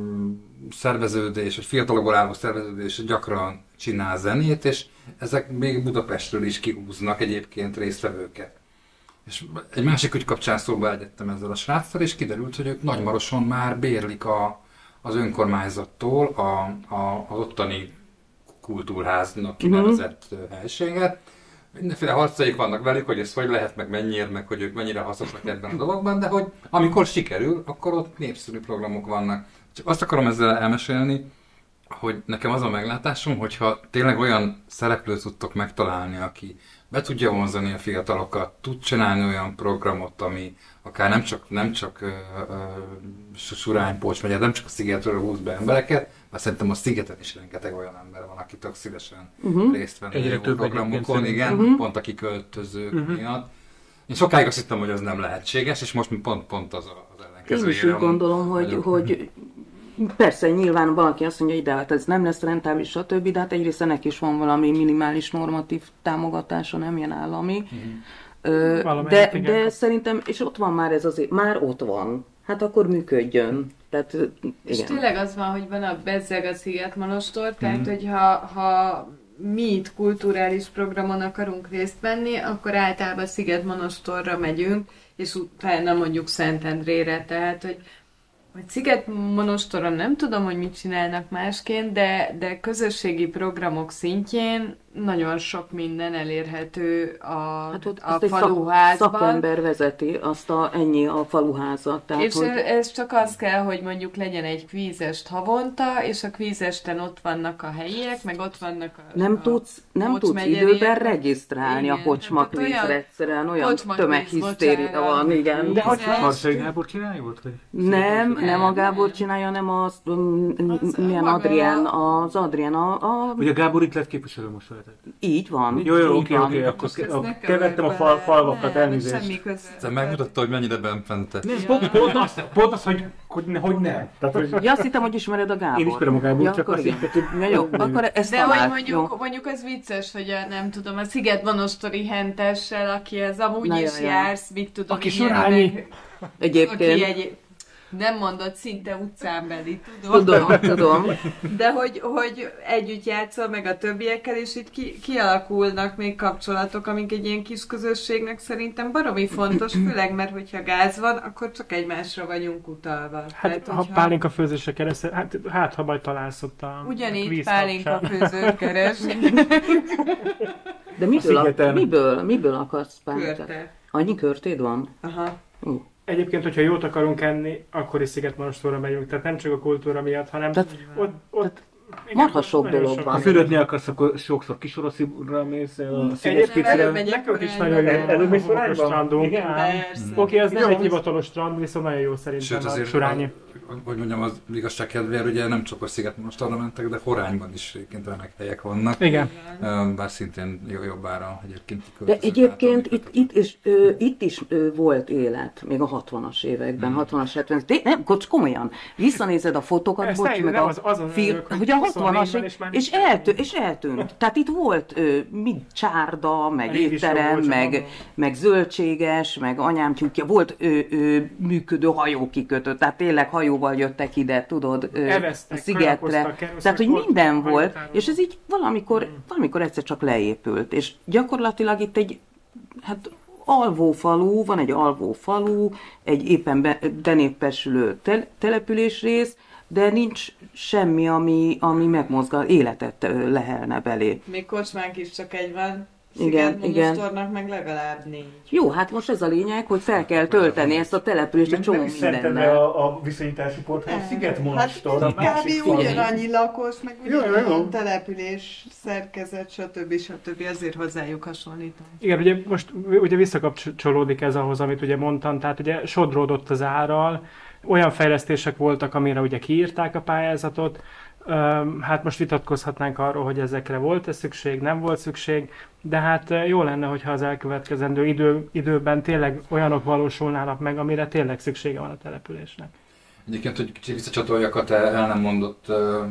[SPEAKER 4] szerveződés, vagy fiatalokból álló szerveződés gyakran csinál zenét, és ezek még Budapestről is kihúznak egyébként résztvevőket. És egy másik ügy kapcsán szóba egyettem ezzel a sráccal, és kiderült, hogy ők Nagymaroson már bérlik az önkormányzattól az ottani kultúrháznak kinevezett helységet. Mindenféle harcaik vannak velük, hogy ez hogy lehet, meg mennyiért, meg hogy ők mennyire hasznosak ebben a dologban, de hogy amikor sikerül, akkor ott népszerű programok vannak. Csak azt akarom ezzel elmesélni, hogy nekem az a meglátásom, hogyha tényleg olyan szereplőt tudtok megtalálni, aki be tudja vonzani a fiatalokat, tud csinálni olyan programot, ami akár nem csak Surány, Pócs megyer, nem csak a Szigetről húz be embereket, mert szerintem a Szigeten is rengeteg olyan ember van, aki tök szívesen részt venni a programokon, igen, pont a kiköltözők miatt. Én sokáig azt hittem, hogy az nem lehetséges, és most pont az ellenkezőjére.
[SPEAKER 1] Én is úgy gondolom, hogy persze, nyilván valaki azt mondja, hogy de hát ez nem lesz rentábilis, stb., de hát egyrészt ennek is van valami minimális normatív támogatása, nem ilyen állami. De szerintem, és ott van már ez azért, már ott van. Hát akkor működjön. Tehát, igen.
[SPEAKER 5] És tényleg az van, hogy van a bezzeg a Szigetmonostor, tehát hogyha mi itt kulturális programon akarunk részt venni, akkor általában Szigetmonostorra megyünk, és utána mondjuk Szentendrére, tehát hogy Szigetmonostoron nem tudom, hogy mit csinálnak másként, de közösségi programok szintjén nagyon sok minden elérhető a faluházban.
[SPEAKER 1] Szakember vezeti ennyi a faluházat. Tehát,
[SPEAKER 5] és ez csak az kell, hogy mondjuk legyen egy kvízest havonta, és a kvízesten ott vannak a helyiek, meg ott vannak
[SPEAKER 1] nem tudsz időben regisztrálni a kocsmakvízre, egyszerűen olyan tömeghisztéria van, igen.
[SPEAKER 3] De hogy Harsai Gábor csinálja volt?
[SPEAKER 1] Nem a Gábor csinálja, nem milyen Adrien, az Adrien
[SPEAKER 3] Ugye a Gábor itt lett képviselő most veletek?
[SPEAKER 1] Így van.
[SPEAKER 3] Jó, oké, akkor kevertem a falvakat, elnézést.
[SPEAKER 4] Te megmutatta, hogy mennyire benfente.
[SPEAKER 3] Pont az, hogy nem.
[SPEAKER 1] Ja, azt hittem, hogy ismered a Gábor.
[SPEAKER 3] Én ismerem a Gábor, csak azt
[SPEAKER 1] hittem, hogy... Jó, akkor ezt
[SPEAKER 5] de hogy mondjuk az vicces, hogy nem tudom, a Szigetmonostori hentessel, aki ez amúgy is jársz, mit tudom,
[SPEAKER 2] aki Surányi.
[SPEAKER 1] Egyébként.
[SPEAKER 5] Nem mondod, szinte utcán beli,
[SPEAKER 1] tudom.
[SPEAKER 5] De hogy együtt játszol meg a többiekkel, és itt kialakulnak még kapcsolatok, amik egy ilyen kis közösségnek szerintem baromi fontos, főleg, mert hogyha gáz van, akkor csak egymásra vagyunk utalva.
[SPEAKER 2] Hát tehát, ha pálinka főzésre keresel, hát ha majd találsz ott a
[SPEAKER 5] ugyanígy pálinka főzőt keres.
[SPEAKER 1] De miből akarsz pálinkát?
[SPEAKER 5] Körte.
[SPEAKER 1] Annyi körtéd van?
[SPEAKER 5] Aha.
[SPEAKER 2] Egyébként, hogyha jót akarunk enni, akkor is Szigetmonostorra megyünk, tehát nem csak a kultúra miatt, hanem ott
[SPEAKER 1] marha sok
[SPEAKER 2] nagyon
[SPEAKER 1] dolog
[SPEAKER 2] sok.
[SPEAKER 1] van.
[SPEAKER 3] Ha fürödni akarsz, akkor sokszor Kisorosziúra mész, a
[SPEAKER 2] Egyébként
[SPEAKER 3] Szigetspicre.
[SPEAKER 2] nekünk is nagyon jó
[SPEAKER 3] Előbb is
[SPEAKER 2] a
[SPEAKER 3] Surányban?
[SPEAKER 2] strandunk.
[SPEAKER 3] Igen?
[SPEAKER 5] Persze.
[SPEAKER 2] Oké, az nem
[SPEAKER 3] Jó,
[SPEAKER 2] egy
[SPEAKER 3] ez-
[SPEAKER 2] hivatalos strand, viszont nagyon jó szerintem
[SPEAKER 4] Sőt,
[SPEAKER 2] a
[SPEAKER 4] azért,
[SPEAKER 2] Surányi.
[SPEAKER 4] hogy mondjam, az igazság kedvéért, ugye nem csak a Szigetmonostorra mentek, de Horányban is egyébként remek helyek vannak.
[SPEAKER 2] Igen.
[SPEAKER 4] Bár szintén jobbára egyébként
[SPEAKER 1] De
[SPEAKER 4] költözők
[SPEAKER 1] egyébként
[SPEAKER 4] által.
[SPEAKER 1] itt is volt élet, még a 60-as években, 60-as, 70-as, nem, komolyan, visszanézed a fotókat,
[SPEAKER 2] Ezt
[SPEAKER 1] bocs,
[SPEAKER 2] eljön,
[SPEAKER 1] meg
[SPEAKER 2] nem,
[SPEAKER 1] a
[SPEAKER 2] azon örülök,
[SPEAKER 1] hogy a 60-as,
[SPEAKER 2] 24-ben és már
[SPEAKER 1] és eltűnt. Tehát itt volt mind csárda, meg
[SPEAKER 2] Rév is jó
[SPEAKER 1] étterem,
[SPEAKER 2] volt, csak
[SPEAKER 1] meg,
[SPEAKER 2] mondom.
[SPEAKER 1] meg zöldséges, meg anyám tyúkja, volt működő hajókikötő, tehát tényleg hajóval jöttek ide, tudod,
[SPEAKER 2] Eveztek,
[SPEAKER 1] a szigetre.
[SPEAKER 2] kajakoztak, kenusztak,
[SPEAKER 1] Tehát, hogy
[SPEAKER 2] volt
[SPEAKER 1] minden volt,
[SPEAKER 2] hajótároló.
[SPEAKER 1] és ez így valamikor egyszer csak leépült. És gyakorlatilag itt egy, hát alvófalu, van egy alvófalu, egy éppen benépesülő településrész, de nincs semmi, ami megmozgal, életet lehelne belé.
[SPEAKER 5] Még kocsmánk is csak egy van.
[SPEAKER 1] Igen,
[SPEAKER 5] Szigetmonostornak meg legalább 4.
[SPEAKER 1] Jó, hát most ez a lényeg, hogy fel kell tölteni ezt a települést egy csomó
[SPEAKER 3] Nem is Szentendre
[SPEAKER 1] mindennel.
[SPEAKER 3] a viszonyítási pont, hanem Szigetmonostor. a
[SPEAKER 5] Hát
[SPEAKER 3] másik
[SPEAKER 5] kb.
[SPEAKER 3] falu.
[SPEAKER 5] ugyanannyi lakos, meg
[SPEAKER 3] Jó,
[SPEAKER 5] ugyanannyi település, szerkezet, stb. Ezért hozzájuk hasonlítom.
[SPEAKER 2] Igen, ugye most ugye visszakapcsolódik ez ahhoz, amit ugye mondtam, tehát ugye sodródott az árral, olyan fejlesztések voltak, amire ugye kiírták a pályázatot, hát most vitatkozhatnánk arról, hogy ezekre volt-e szükség, nem volt szükség, de hát jó lenne, hogyha az elkövetkezendő időben tényleg olyanok valósulnának meg, amire tényleg szüksége van a településnek.
[SPEAKER 4] Egyébként, hogy kicsit visszacsatoljak a te el nem mondott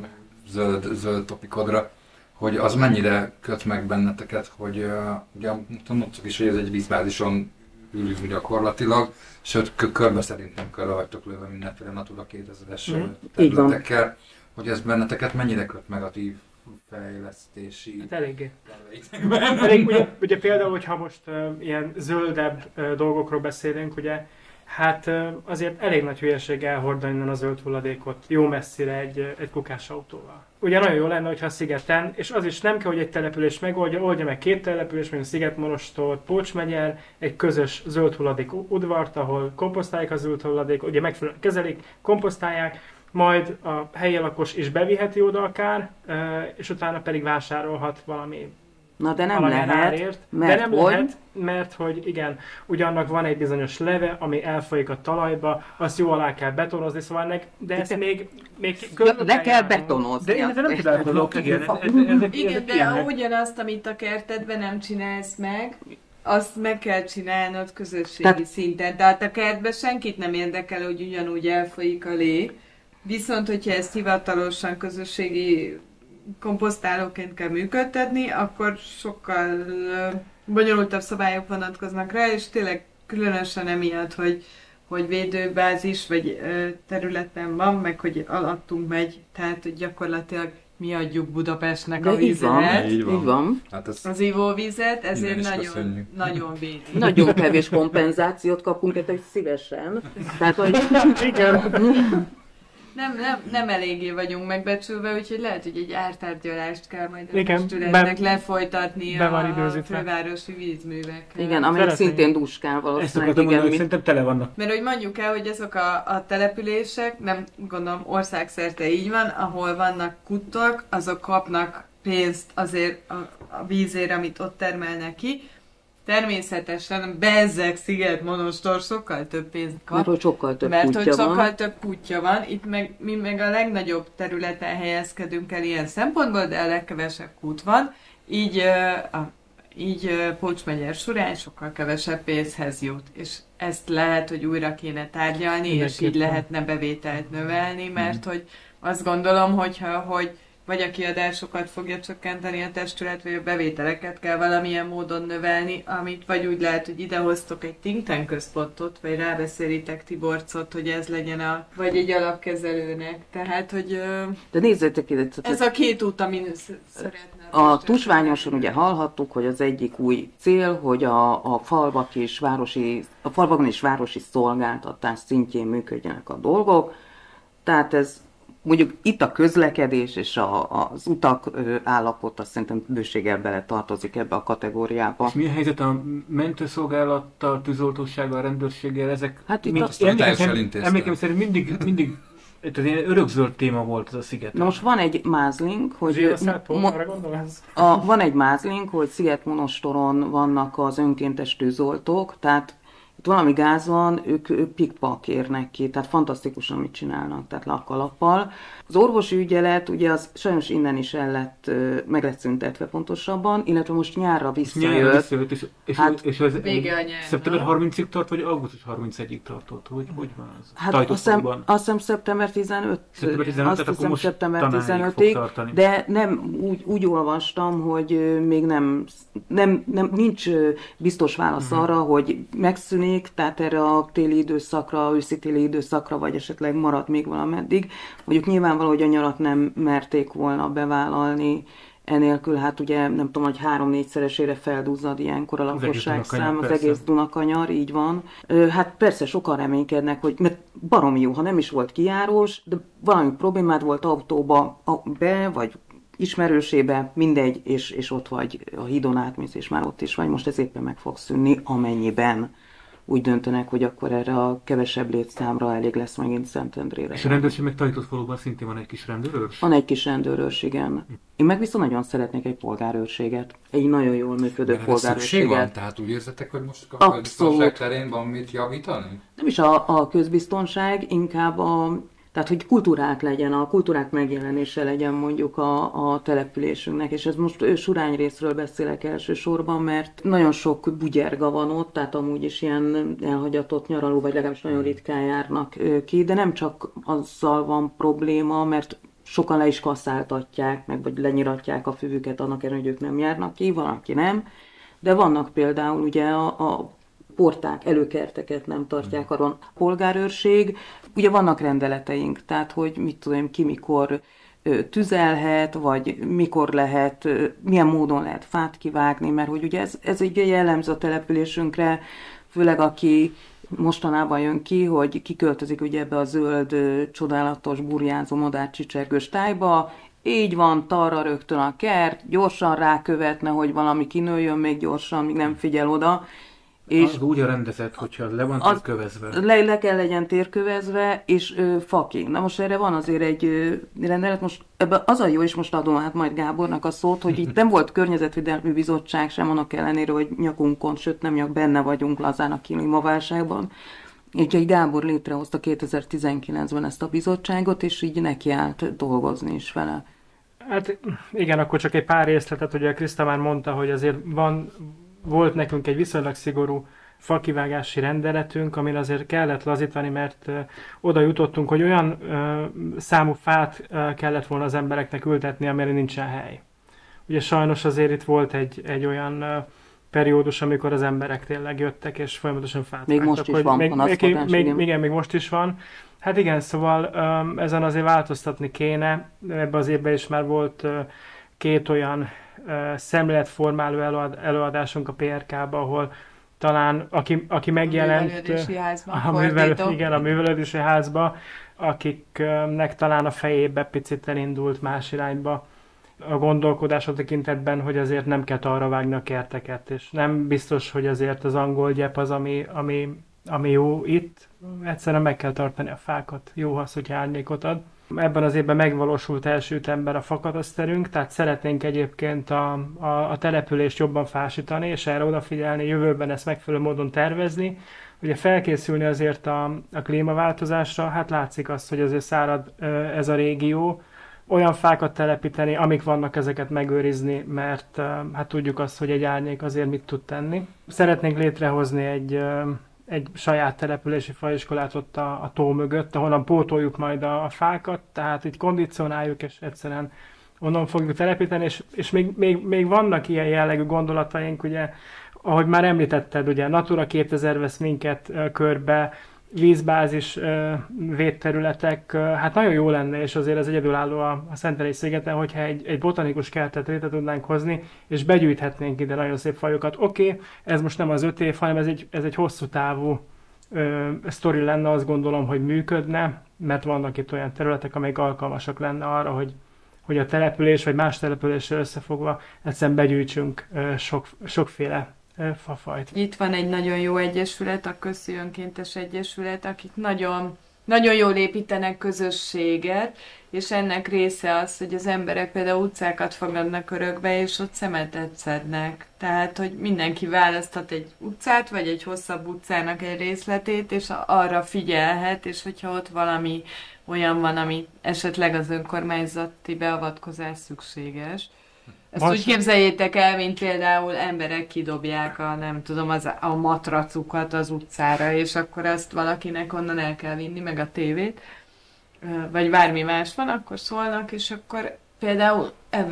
[SPEAKER 4] zöld topikodra, hogy az mennyire köt meg benneteket, hogy ugye mondtuk is, hogy ez egy vízbázison ülünk gyakorlatilag, sőt körbe szerintem körbe vagytok lőve mindenféle Natura 2000-es területekkel, hogy ez benneteket mennyire köt meg a ti fejlesztési
[SPEAKER 2] Hát eléggé.
[SPEAKER 4] terveitekben.
[SPEAKER 2] Elég, ugye például, hogyha most ilyen zöldebb dolgokról beszélünk, ugye, hát azért elég nagy hülyeség elhordani innen a zöld hulladékot jó messzire egy kukás autóval. Ugye nagyon jó lenne, hogyha a szigeten, és az is nem kell, hogy egy település oldja meg 2 település, mint a Szigetmonostor, Pócsmegyer, egy közös zöld hulladék udvart, ahol komposztálják a zöld hulladékot, ugye megfelelően kezelik, komposztálják, majd a helyi lakos is beviheti oda akár, és utána pedig vásárolhat valami
[SPEAKER 1] Na de nem
[SPEAKER 2] valamilyen
[SPEAKER 1] lehet,
[SPEAKER 2] árért.
[SPEAKER 1] mert
[SPEAKER 2] De nem
[SPEAKER 1] hogy?
[SPEAKER 2] lehet, mert hogy igen, ugyannak van egy bizonyos leve, ami elfolyik a talajba, azt jó alá kell betonozni, szóval ennek, de ezt még
[SPEAKER 1] Le kell betonozni.
[SPEAKER 3] De én ezzel nem csodálkozok, igen.
[SPEAKER 5] Igen, de ugyanazt, amit a kertedben nem csinálsz meg, azt meg kell csinálnod közösségi szinten. Tehát a kertben senkit nem érdekel, hogy ugyanúgy elfolyik a lé. Viszont, hogyha ezt hivatalosan közösségi komposztálóként kell működtetni, akkor sokkal bonyolultabb szabályok vonatkoznak rá, és tényleg különösen emiatt, hogy védőbázis vagy területen van, meg hogy alattunk megy, tehát hogy gyakorlatilag mi adjuk Budapestnek a
[SPEAKER 1] De így van,
[SPEAKER 5] vizet,
[SPEAKER 4] Így van.
[SPEAKER 1] így van.
[SPEAKER 4] Hát ez
[SPEAKER 5] az ivóvizet, ezért
[SPEAKER 4] Innen is
[SPEAKER 5] nagyon,
[SPEAKER 4] köszönjük.
[SPEAKER 5] nagyon védi.
[SPEAKER 1] Nagyon kevés kompenzációt kapunk, egy szívesen. Tehát, hogy
[SPEAKER 5] Nem eléggé vagyunk megbecsülve, úgyhogy lehet, hogy egy ártárgyalást kell majd a
[SPEAKER 2] Igen,
[SPEAKER 5] testületnek lefolytatni
[SPEAKER 2] be van
[SPEAKER 5] a
[SPEAKER 2] időzítve.
[SPEAKER 5] fővárosi vízművekkel.
[SPEAKER 1] igen, amelyik
[SPEAKER 2] Szeretnénk.
[SPEAKER 1] szintén duskál
[SPEAKER 3] Ezt
[SPEAKER 1] valószínűleg.
[SPEAKER 3] akartam mondani, hogy
[SPEAKER 1] Igen,
[SPEAKER 3] szerintem tele vannak.
[SPEAKER 5] Mert hogy mondjuk el, hogy azok a települések, nem gondolom országszerte így van, ahol vannak kutak, azok kapnak pénzt azért a vízért, amit ott termelnek ki. Természetesen bezzeg Szigetmonostor sokkal több pénzt kap.
[SPEAKER 1] mert hogy sokkal több
[SPEAKER 5] Mert hogy
[SPEAKER 1] kutya
[SPEAKER 5] sokkal
[SPEAKER 1] van.
[SPEAKER 5] több kutya van, itt mi meg a legnagyobb területen helyezkedünk el ilyen szempontból, de a legkevesebb kút van, így Pócsmegyer Surány sokkal kevesebb pénzhez jut, és ezt lehet, hogy újra kéne tárgyalni, és így
[SPEAKER 2] Mindenképpen.
[SPEAKER 5] lehetne bevételt növelni, mert hogy azt gondolom, hogy vagy a kiadásokat fogja csökkenteni a testület, vagy a bevételeket kell valamilyen módon növelni, amit vagy úgy lehet, hogy idehoztok egy think tank központot, vagy rábeszélitek Tiborcot, hogy ez legyen vagy egy alapkezelőnek. Tehát, hogy
[SPEAKER 1] De nézzétek ide,
[SPEAKER 5] ez a két út, amin szeretne.
[SPEAKER 1] a Tusványoson ugye hallhattuk, hogy az egyik új cél, hogy a falvakon és városi szolgáltatás szintjén működjenek a dolgok. Tehát ez mondjuk itt a közlekedés és az utak állapota szerintem bőséggel bele tartozik ebbe a kategóriába.
[SPEAKER 3] És mi a helyzet a mentőszolgálattal, tűzoltósággal, rendőrséggel, ezek
[SPEAKER 1] Hát itt
[SPEAKER 3] mind-
[SPEAKER 1] azt
[SPEAKER 4] tudatályosan intéztek.
[SPEAKER 3] emlékeim szerint mindig Itt az ilyen örökzöld téma volt ez a sziget.
[SPEAKER 1] Na most van egy mázlink, hogy...
[SPEAKER 2] arra gondolsz?
[SPEAKER 1] Van egy mázlink, hogy Szigetmonostoron vannak az önkéntes tűzoltók, tehát itt valami gáz van, ők pikpak érnek ki, tehát fantasztikusan mit csinálnak, tehát lakkalappal. Az orvosi ügyelet ugye az sajnos innen is meg lett szüntetve pontosabban, illetve most nyárra visszajött.
[SPEAKER 3] És az
[SPEAKER 5] vége a nyár.
[SPEAKER 3] Szeptember 30-ig tart, vagy augusztus 31-ig tartott? Hogy van az?
[SPEAKER 1] Hát azt hiszem szeptember 15. Azt hiszem szeptember 15-ig, de nem úgy olvastam, hogy még nincs biztos válasz arra, hogy megszűnik, tehát erre a téli időszakra, őszi-téli időszakra, vagy esetleg marad még valameddig. Mondjuk nyilvánvaló, hogy a nyarat nem merték volna bevállalni, enélkül hát ugye nem tudom, hogy 3-4-szeresére felduzzad ilyenkor a lakosság szám, az egész Dunakanyar, így van. Hát persze sokan reménykednek, hogy mert baromi jó, ha nem is volt kijárós, de valami problémád volt autóba vagy ismerősébe, mindegy, és ott vagy a hídon átmész, és már ott is vagy, most ez éppen meg fog szűnni, amennyiben úgy döntenek, hogy akkor erre a kevesebb létszámra elég lesz megint Szentendrére.
[SPEAKER 3] És a rendőrség meg Tajtótfaluban szintén van egy kis rendőrőrs?
[SPEAKER 1] Van egy kis rendőrőrs, igen. Én meg viszont nagyon szeretnék egy polgárőrséget. Egy nagyon jól működő polgárőrséget.
[SPEAKER 4] Van? Tehát úgy érzetek, hogy most a közbiztonság terén van mit javítani?
[SPEAKER 1] Nem is a közbiztonság, inkább tehát, hogy kultúrák legyen, a kultúrák megjelenése legyen mondjuk a településünknek, és ez most Surány részről beszélek elsősorban, mert nagyon sok bugyerga van ott, tehát amúgy is ilyen elhagyatott nyaraló, vagy legalábbis nagyon ritkán járnak ki, de nem csak azzal van probléma, mert sokan le is kasszáltatják, vagy lenyiratják a füvüket annak ellenére, hogy ők nem járnak ki, van, aki nem, de vannak például ugye a porták, előkerteket nem tartják a polgárőrség. Ugye vannak rendeleteink, tehát hogy mit tudom, ki mikor tüzelhet, vagy mikor lehet, milyen módon lehet fát kivágni, mert hogy ugye ez egy jellemző a településünkre, főleg aki mostanában jön ki, hogy kiköltözik ugye ebbe a zöld, csodálatos, burjánzó, madárcsicsergős tájba, így van, talra rögtön a kert, gyorsan rákövetne, hogy valami kinőjön még gyorsan, míg nem figyel oda.
[SPEAKER 3] És az úgy a rendezett, hogyha le van térkövezve.
[SPEAKER 1] Le kell legyen térkövezve, és faki. Na most erre van azért egy rendelet, most ebben az a jó, és most adom át majd Gábornak a szót, hogy itt nem volt környezetvédelmi bizottság sem, annak ellenére, hogy nyakunkon, sőt nem benne vagyunk lazán a klímaválságban. Úgyhogy Gábor létrehozta 2019-ben ezt a bizottságot, és így nekiállt dolgozni is vele.
[SPEAKER 2] Hát igen, akkor csak egy pár részletet, ugye Kriszta már mondta, hogy azért volt nekünk egy viszonylag szigorú fakivágási rendeletünk, amin azért kellett lazítani, mert oda jutottunk, hogy olyan számú fát kellett volna az embereknek ültetni, amire nincsen hely. Ugye sajnos azért itt volt egy olyan periódus, amikor az emberek tényleg jöttek, és folyamatosan fát
[SPEAKER 1] még
[SPEAKER 2] vágtak.
[SPEAKER 1] Most is van panaszkodás,
[SPEAKER 2] igen, még most is van. Hát igen, szóval ezen azért változtatni kéne. Ebben az évben is már volt 2 olyan szemléletformáló előadásunk a PRK-ba, ahol talán aki megjelent a művelődési házba, akiknek talán a fejébe picit elindult más irányba a gondolkodás a tekintetben, hogy azért nem kell arra vágni a kerteket, és nem biztos, hogy azért az angol gyep az, ami jó itt. Egyszerűen meg kell tartani a fákat. Jó az, hogy árnyékot ad. Ebben az évben megvalósult első ütemben a fakataszterünk, tehát szeretnénk egyébként a települést jobban fásítani, és erre odafigyelni, jövőben ezt megfelelő módon tervezni. Ugye felkészülni azért a klímaváltozásra, hát látszik azt, hogy azért szárad ez a régió, olyan fákat telepíteni, amik vannak, ezeket megőrizni, mert hát tudjuk azt, hogy egy árnyék azért mit tud tenni. Szeretnénk létrehozni egy saját települési faiskolát ott a tó mögött, ahonnan pótoljuk majd a fákat, tehát így kondicionáljuk, és egyszerűen onnan fogjuk telepíteni, és még vannak ilyen jellegű gondolataink, ugye, ahogy már említetted, ugye Natura 2000 vesz minket körbe, vízbázis védterületek, hát nagyon jó lenne, és azért ez egyedülálló a Szentendrei szigeten, hogyha egy botanikus kertet létre tudnánk hozni, és begyűjthetnénk ide nagyon szép fajokat. Oké, ez most nem az 5 év, hanem ez egy hosszú távú sztori lenne, azt gondolom, hogy működne, mert vannak itt olyan területek, amelyek alkalmasak lenne arra, hogy a település, vagy más településsel összefogva egyszerűen begyűjtsünk sokféle fafajt.
[SPEAKER 5] Itt van egy nagyon jó egyesület, a Köszi Önkéntes Egyesület, akik nagyon nagyon jól építenek közösséget, és ennek része az, hogy az emberek például utcákat fogadnak örökbe, és ott szemetet szednek. Tehát, hogy mindenki választhat egy utcát, vagy egy hosszabb utcának egy részletét, és arra figyelhet, és hogyha ott valami olyan van, ami esetleg az önkormányzati beavatkozás szükséges. Ezt úgy képzeljétek el, mint például emberek kidobják a matracukat az utcára, és akkor azt valakinek onnan el kell vinni, meg a tévét, vagy bármi más van, akkor szólnak, és akkor például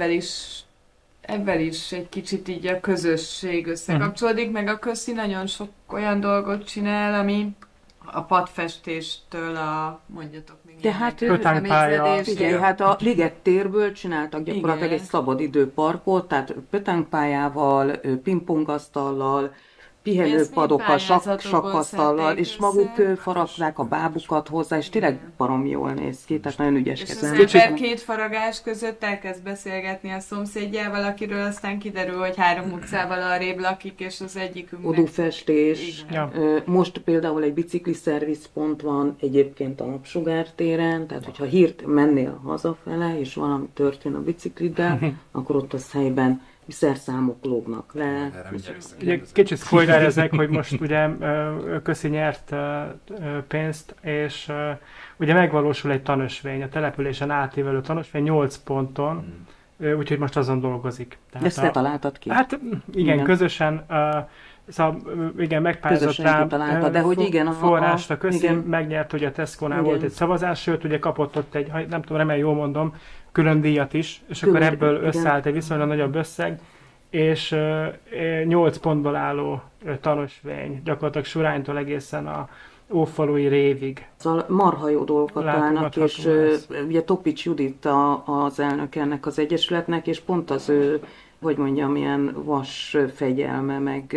[SPEAKER 5] ebben is egy kicsit így a közösség összekapcsolódik, meg a Köszi nagyon sok olyan dolgot csinál, ami a padfestéstől mondjatok még
[SPEAKER 1] Figyelj, hát a Liget térből csináltak gyakorlatilag egy szabadidőparkot, tehát pötánkpályával, pingpongasztallal, pihenőpadokkal, sakkasztallal, és maguk faragták a bábukat hozzá, és tényleg baromi jól néz ki, tehát nagyon ügyeskednek.
[SPEAKER 5] És az ember két faragás között elkezd beszélgetni a szomszédjával, akiről aztán kiderül, hogy 3 utcával arrébb lakik, és az egyikünknek...
[SPEAKER 1] Odúfestés. Most például egy bicikliszervizpont van egyébként a Napsugár téren, tehát hogyha hírt mennél hazafele, és valami történ a bicikliddel, akkor ott az helyben szerszámok lógnak le.
[SPEAKER 2] Ugye kicsit spoilerezek, hogy most ugye Köszi nyert pénzt, és ugye megvalósul egy tanösvény, a településen átívelő tanösvény 8 ponton, úgyhogy most azon dolgozik.
[SPEAKER 1] Tehát ezt te találtad ki?
[SPEAKER 2] Hát igen, közösen, szóval igen, megpályázott rá
[SPEAKER 1] de hogy igen,
[SPEAKER 2] forrást a Köszi, megnyert, hogy a Tesco-nál volt egy szavazás, sőt, ugye kapott ott egy, nem tudom, remélem jól mondom, külön díjat is, és akkor ebből összeállt egy viszonylag nagyobb összeg, és 8 pontból álló tanösvény, gyakorlatilag Suránytól egészen a Ófalui révig.
[SPEAKER 1] Szóval marha jó dolgokat találnak, és ugye Topics Judit az elnök ennek az egyesületnek, és pont az ő, hogy mondjam, ilyen vas fegyelme, meg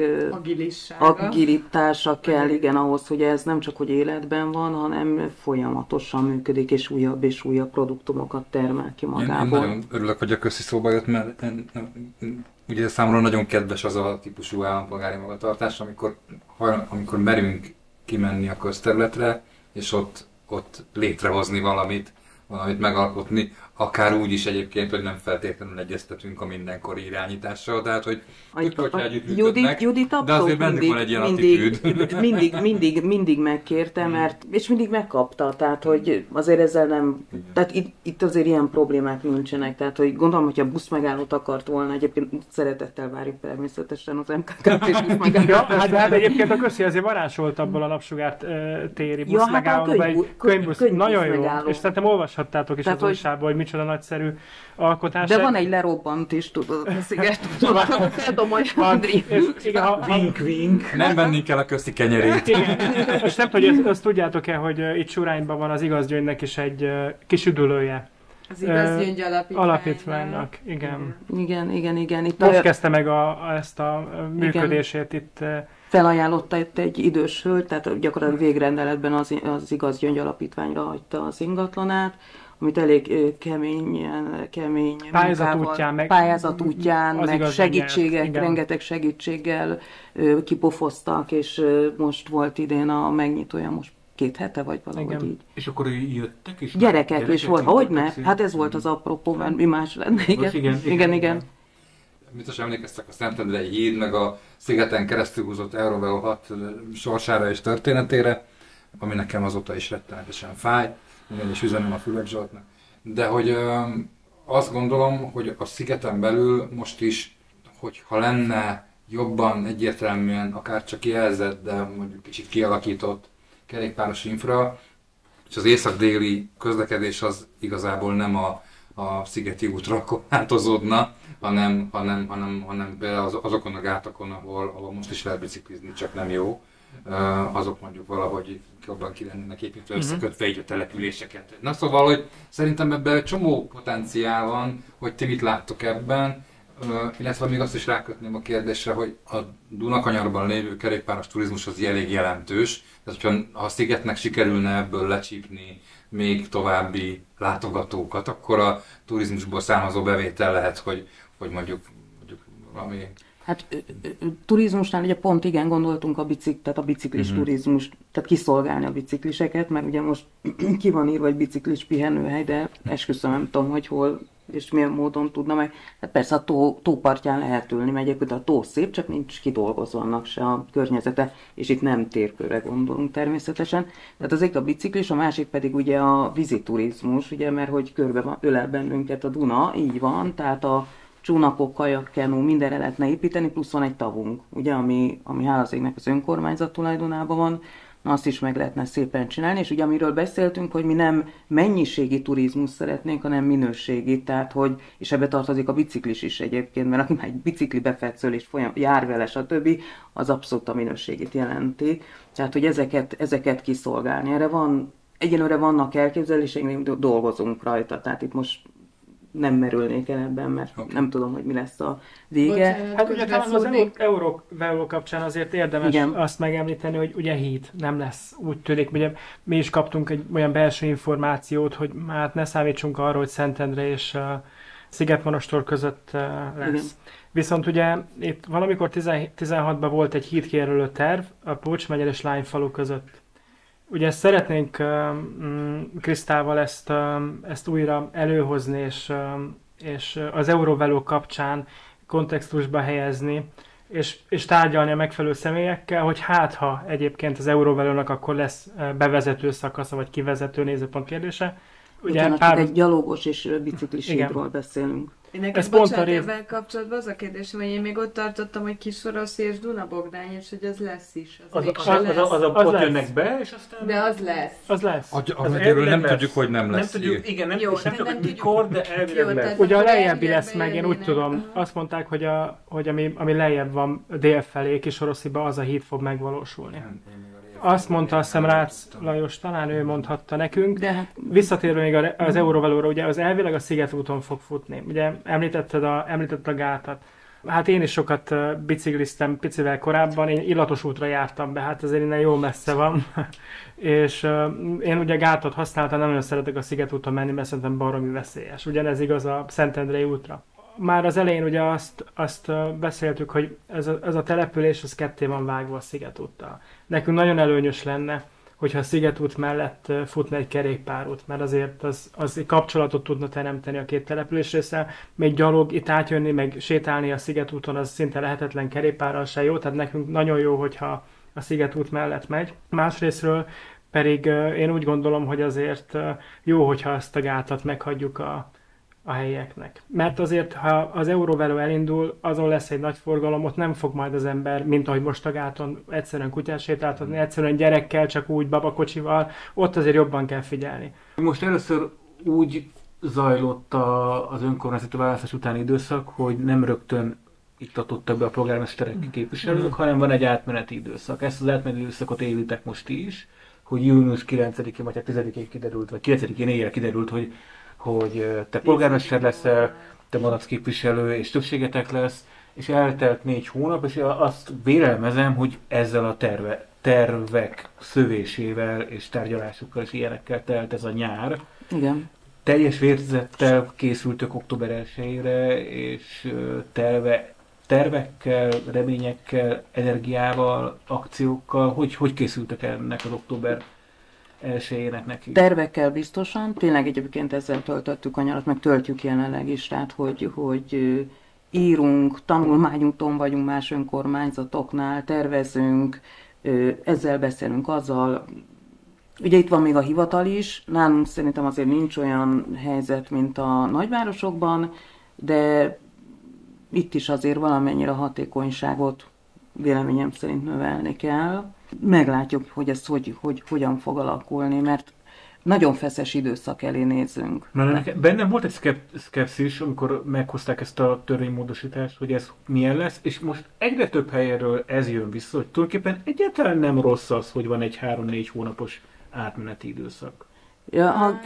[SPEAKER 1] agilitása kell, igen, ahhoz, hogy ez nem csak hogy életben van, hanem folyamatosan működik, és újabb produktumokat termel ki magából.
[SPEAKER 4] Én nagyon örülök, hogy a Köszi szóba jött, mert ugye számomra nagyon kedves az a típusú állampolgári magatartás, amikor merünk kimenni a közterületre, és ott létrehozni valamit megalkotni, akár úgy is egyébként, hogy nem feltétlenül egyeztetünk a mindenkori irányítással, tehát hogy hogyha együttműködnek, de azért bennük van egy ilyen attitűd.
[SPEAKER 1] Mindig megkérte, és mindig megkapta, tehát hogy azért ezzel nem, tehát itt azért ilyen problémák nincsenek, tehát hogy gondolom, hogyha buszmegállót akart volna, egyébként szeretettel várjuk természetesen az MKK-t és buszmegállót.
[SPEAKER 2] Hát egyébként a Köszi azért varázsolt abból a Napsugár téri buszmegállóba, egy könyvbusz, nagyon jó, és szerintem olvashattátok is az újságban, hogy micsoda nagyszerű alkotás.
[SPEAKER 1] De van egy lerobbant is, tudod, a sziget,
[SPEAKER 3] Wink.
[SPEAKER 4] Nem vennénk el a Köszi kenyerét.
[SPEAKER 2] És nem tudom, hogy azt tudjátok-e, hogy itt Surányban van az Igazgyöngynek is egy kis üdülője.
[SPEAKER 5] Az Igazgyöngy
[SPEAKER 2] alapítványnak. Igen.
[SPEAKER 1] Igen. Itt
[SPEAKER 2] most kezdte meg ezt a működését itt.
[SPEAKER 1] Felajánlotta itt egy idős hölgy, tehát gyakorlatilag végrendeletben az Igazgyöngy alapítványra hagyta az ingatlanát, amit elég kemény pályázat útján, meg segítségek, rengeteg segítséggel kipofoztak, és most volt idén a megnyitója, most 2 hete, vagy valahogy igen. Így.
[SPEAKER 3] És akkor jöttek is?
[SPEAKER 1] Gyerekek is volt, hogyne? Hát ez volt az apropó, mert mi más lenne. Igen.
[SPEAKER 4] Biztos emlékeztek a Szentendrei híd, meg a szigeten keresztül húzott Euróveol 6 sorsára és történetére, ami nekem azóta is rettenetesen fáj, és üzenem a Fülöp Zsoltnak. De hogy azt gondolom, hogy a szigeten belül most is, hogyha lenne jobban, egyértelműen, akár csak jelzett, de mondjuk kicsit kialakított kerékpáros infra, és az észak-déli közlekedés az igazából nem a szigeti útra korlátozódna, hanem például azokon a gátakon, ahol most is lehet biciklizni, csak nem jó, azok mondjuk valahogy jobban ki lennének építve, összekötve így a településeket. Na szóval, hogy szerintem ebben egy csomó potenciál van, hogy ti mit láttok ebben, illetve még azt is rákötném a kérdésre, hogy a Dunakanyarban lévő kerékpáros turizmus az elég jelentős, tehát ha a szigetnek sikerülne ebből lecsípni még további látogatókat, akkor a turizmusból származó bevétel lehet, hogy mondjuk valami
[SPEAKER 1] Hát turizmusnál ugye pont igen gondoltunk tehát a biciklis turizmus, tehát kiszolgálni a bicikliseket, mert ugye most ki van írva egy biciklis pihenőhely, de esküszöm nem tudom, hogy hol és milyen módon tudna meg. Hát persze a tópartján lehet ülni, mert egyébként a tó szép, csak nincs kidolgozva annak se a környezete, és itt nem térkőre gondolunk természetesen. Tehát az egyik a biciklis, a másik pedig ugye a víziturizmus, ugye, mert hogy ölel bennünket a Duna, így van, tehát a csónakok, kajak, kenú, mindenre lehetne építeni, plusz van egy tavunk, ugye, ami hála az égnek az önkormányzat tulajdonában van, azt is meg lehetne szépen csinálni, és ugye amiről beszéltünk, hogy mi nem mennyiségi turizmus szeretnénk, hanem minőségi, tehát hogy, és ebbe tartozik a biciklis is egyébként, mert aki már egy bicikli befetszöl és jár vele, stb., az abszolút a minőségét jelenti. Tehát, hogy ezeket kiszolgálni. Egyelőre vannak elképzeléseink, dolgozunk rajta, tehát itt most nem merülnék el ebben, mert nem tudom, hogy mi lesz a vége.
[SPEAKER 2] Hát ugye talán az euró kapcsán azért érdemes azt megemlíteni, hogy ugye híd nem lesz. Úgy tűnik, ugye mi is kaptunk egy olyan belső információt, hogy már ne számítsunk arra, hogy Szentendre és Szigetmonostor között lesz. Igen. Viszont ugye itt valamikor 16-ban volt egy hídkijelölő terv a Pócs megyer és Lányfalu között. Ugye szeretnénk Krisztával ezt újra előhozni, és az Eurovelo kapcsán kontextusba helyezni, és tárgyalni a megfelelő személyekkel, hogy hát ha egyébként az Eurovelónak akkor lesz bevezető szakasza, vagy kivezető nézőpont kérdése.
[SPEAKER 1] Ugye egy gyalogos és biciklis hídról beszélünk.
[SPEAKER 5] Nekem bocsánat, ebben kapcsolatban az a kérdésem, hogy én még ott tartottam, hogy Kisoroszi és Dunabogdány, és hogy az lesz is.
[SPEAKER 3] Ott jönnek be, és aztán...
[SPEAKER 5] De az lesz.
[SPEAKER 2] Az lesz.
[SPEAKER 4] Egyről nem tudjuk, hogy nem lesz.
[SPEAKER 3] Nem tudjuk mikor, de elvileg lesz.
[SPEAKER 2] Ugye a lejjebbi lesz meg, én úgy tudom. Azt mondták, hogy ami lejjebb van dél felé, Kisorosziba, az a híd fog megvalósulni. Azt mondta, azt hiszem Rácz Lajos, talán ő mondhatta nekünk.
[SPEAKER 1] De
[SPEAKER 2] visszatérve még az Eurovelóra, ugye az elvileg a Szigetúton fog futni. Ugye említetted a gátat. Hát én is sokat bicikliztem picivel korábban, én Illatos útra jártam be, hát azért innen jó messze van. És én ugye gátot használtam, nem nagyon szeretek a Szigetúton menni, mert szerintem baromi veszélyes. Ugyanez igaz a Szentendrei útra. Már az elején ugye azt beszéltük, hogy ez a település az ketté van vágva a Szigetúttal. Nekünk nagyon előnyös lenne, hogyha a Szigetút mellett futna egy kerékpárút, mert azért az egy kapcsolatot tudna teremteni a két település része. Még gyalog itt átjönni, meg sétálni a Szigetúton, az szinte lehetetlen, kerékpárral se jó, tehát nekünk nagyon jó, hogyha a Szigetút mellett megy. Másrésztről pedig én úgy gondolom, hogy azért jó, hogyha ezt a gátat meghagyjuk a helyieknek. Mert azért, ha az Eurovelo elindul, azon lesz egy nagy forgalom, ott nem fog majd az ember, mint ahogy most a gáton, egyszerűen kutyát sétáltatni, egyszerűen gyerekkel, csak úgy babakocsival, ott azért jobban kell figyelni.
[SPEAKER 3] Most először úgy zajlott az önkormányzati választás utáni időszak, hogy nem rögtön iktatottak be a polgármesterek képviselők, hanem van egy átmeneti időszak. Ezt az átmeneti időszakot élitek most is, hogy június 9-én vagy 10-én kiderült, vagy 9-én éjjel kiderült, hogy te polgármester leszel, te maradsz képviselő, és többségetek lesz, és eltelt 4 hónap, és azt vélelmezem, hogy ezzel a tervek szövésével és tárgyalásokkal és ilyenekkel telt ez a nyár.
[SPEAKER 1] Igen.
[SPEAKER 3] Teljes vérzettel készültök október 1-ére, és tervekkel, reményekkel, energiával, akciókkal, hogy készültek ennek az október 1-ének neki?
[SPEAKER 1] Tervekkel biztosan, tényleg egyébként ezzel töltöttük a nyarat, meg töltjük jelenleg is, tehát hogy írunk, tanulmányúton vagyunk más önkormányzatoknál, tervezünk, ezzel beszélünk, azzal. Ugye itt van még a hivatal is, nálunk szerintem azért nincs olyan helyzet, mint a nagyvárosokban, de itt is azért valamennyire a hatékonyságot véleményem szerint növelni kell. Meglátjuk, hogy ez hogyan fog alakulni, mert nagyon feszes időszak elé nézünk.
[SPEAKER 3] Bennem volt egy szkepszis, amikor meghozták ezt a törvénymódosítást, hogy ez milyen lesz, és most egyre több helyről ez jön vissza, hogy tulajdonképpen egyáltalán nem rossz az, hogy van egy 3-4 hónapos átmeneti időszak.
[SPEAKER 1] Ja,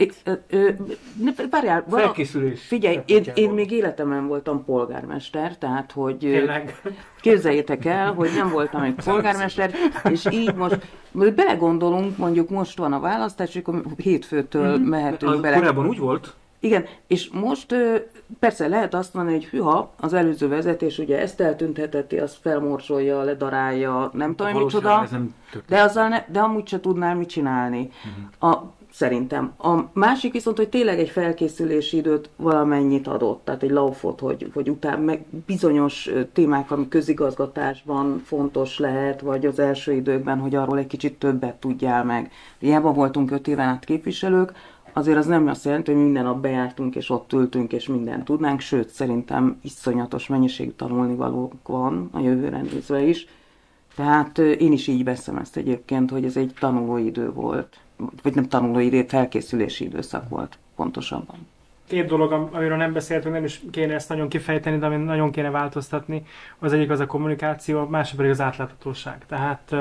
[SPEAKER 1] várjál,
[SPEAKER 3] felkészülés.
[SPEAKER 1] Figyelj, én még életemben voltam polgármester, tehát hogy
[SPEAKER 2] tényleg.
[SPEAKER 1] Képzeljétek el, hogy nem voltam egy polgármester, és így most belegondolunk, mondjuk most van a választás, és akkor hétfőtől mehetünk bele.
[SPEAKER 3] Korábban úgy volt?
[SPEAKER 1] Igen, és most persze lehet azt mondani, hogy hűha, az előző vezetés ugye ezt eltünteteti, azt felmorzsolja, ledarálja, nem tudom micsoda, de amúgy se tudnál mit csinálni. Szerintem. A másik viszont, hogy tényleg egy felkészülési időt valamennyit adott, tehát egy laufot, hogy utána meg bizonyos témák, ami közigazgatásban fontos lehet, vagy az első időkben, hogy arról egy kicsit többet tudjál meg. Hiába voltunk 5 éven át képviselők, azért az nem azt jelenti, hogy minden nap bejártunk, és ott ültünk, és mindent tudnánk, sőt, szerintem iszonyatos mennyiségű tanulnivalók van a jövőre nézve is. Tehát én is így veszem ezt egyébként, hogy ez egy tanulóidő volt. Vagy nem tanulóidő, felkészülési időszak volt pontosabban.
[SPEAKER 2] 2 dolog, amiről nem beszéltünk, nem is kéne ezt nagyon kifejteni, de amit nagyon kéne változtatni. Az egyik az a kommunikáció, a másik pedig az átláthatóság. Tehát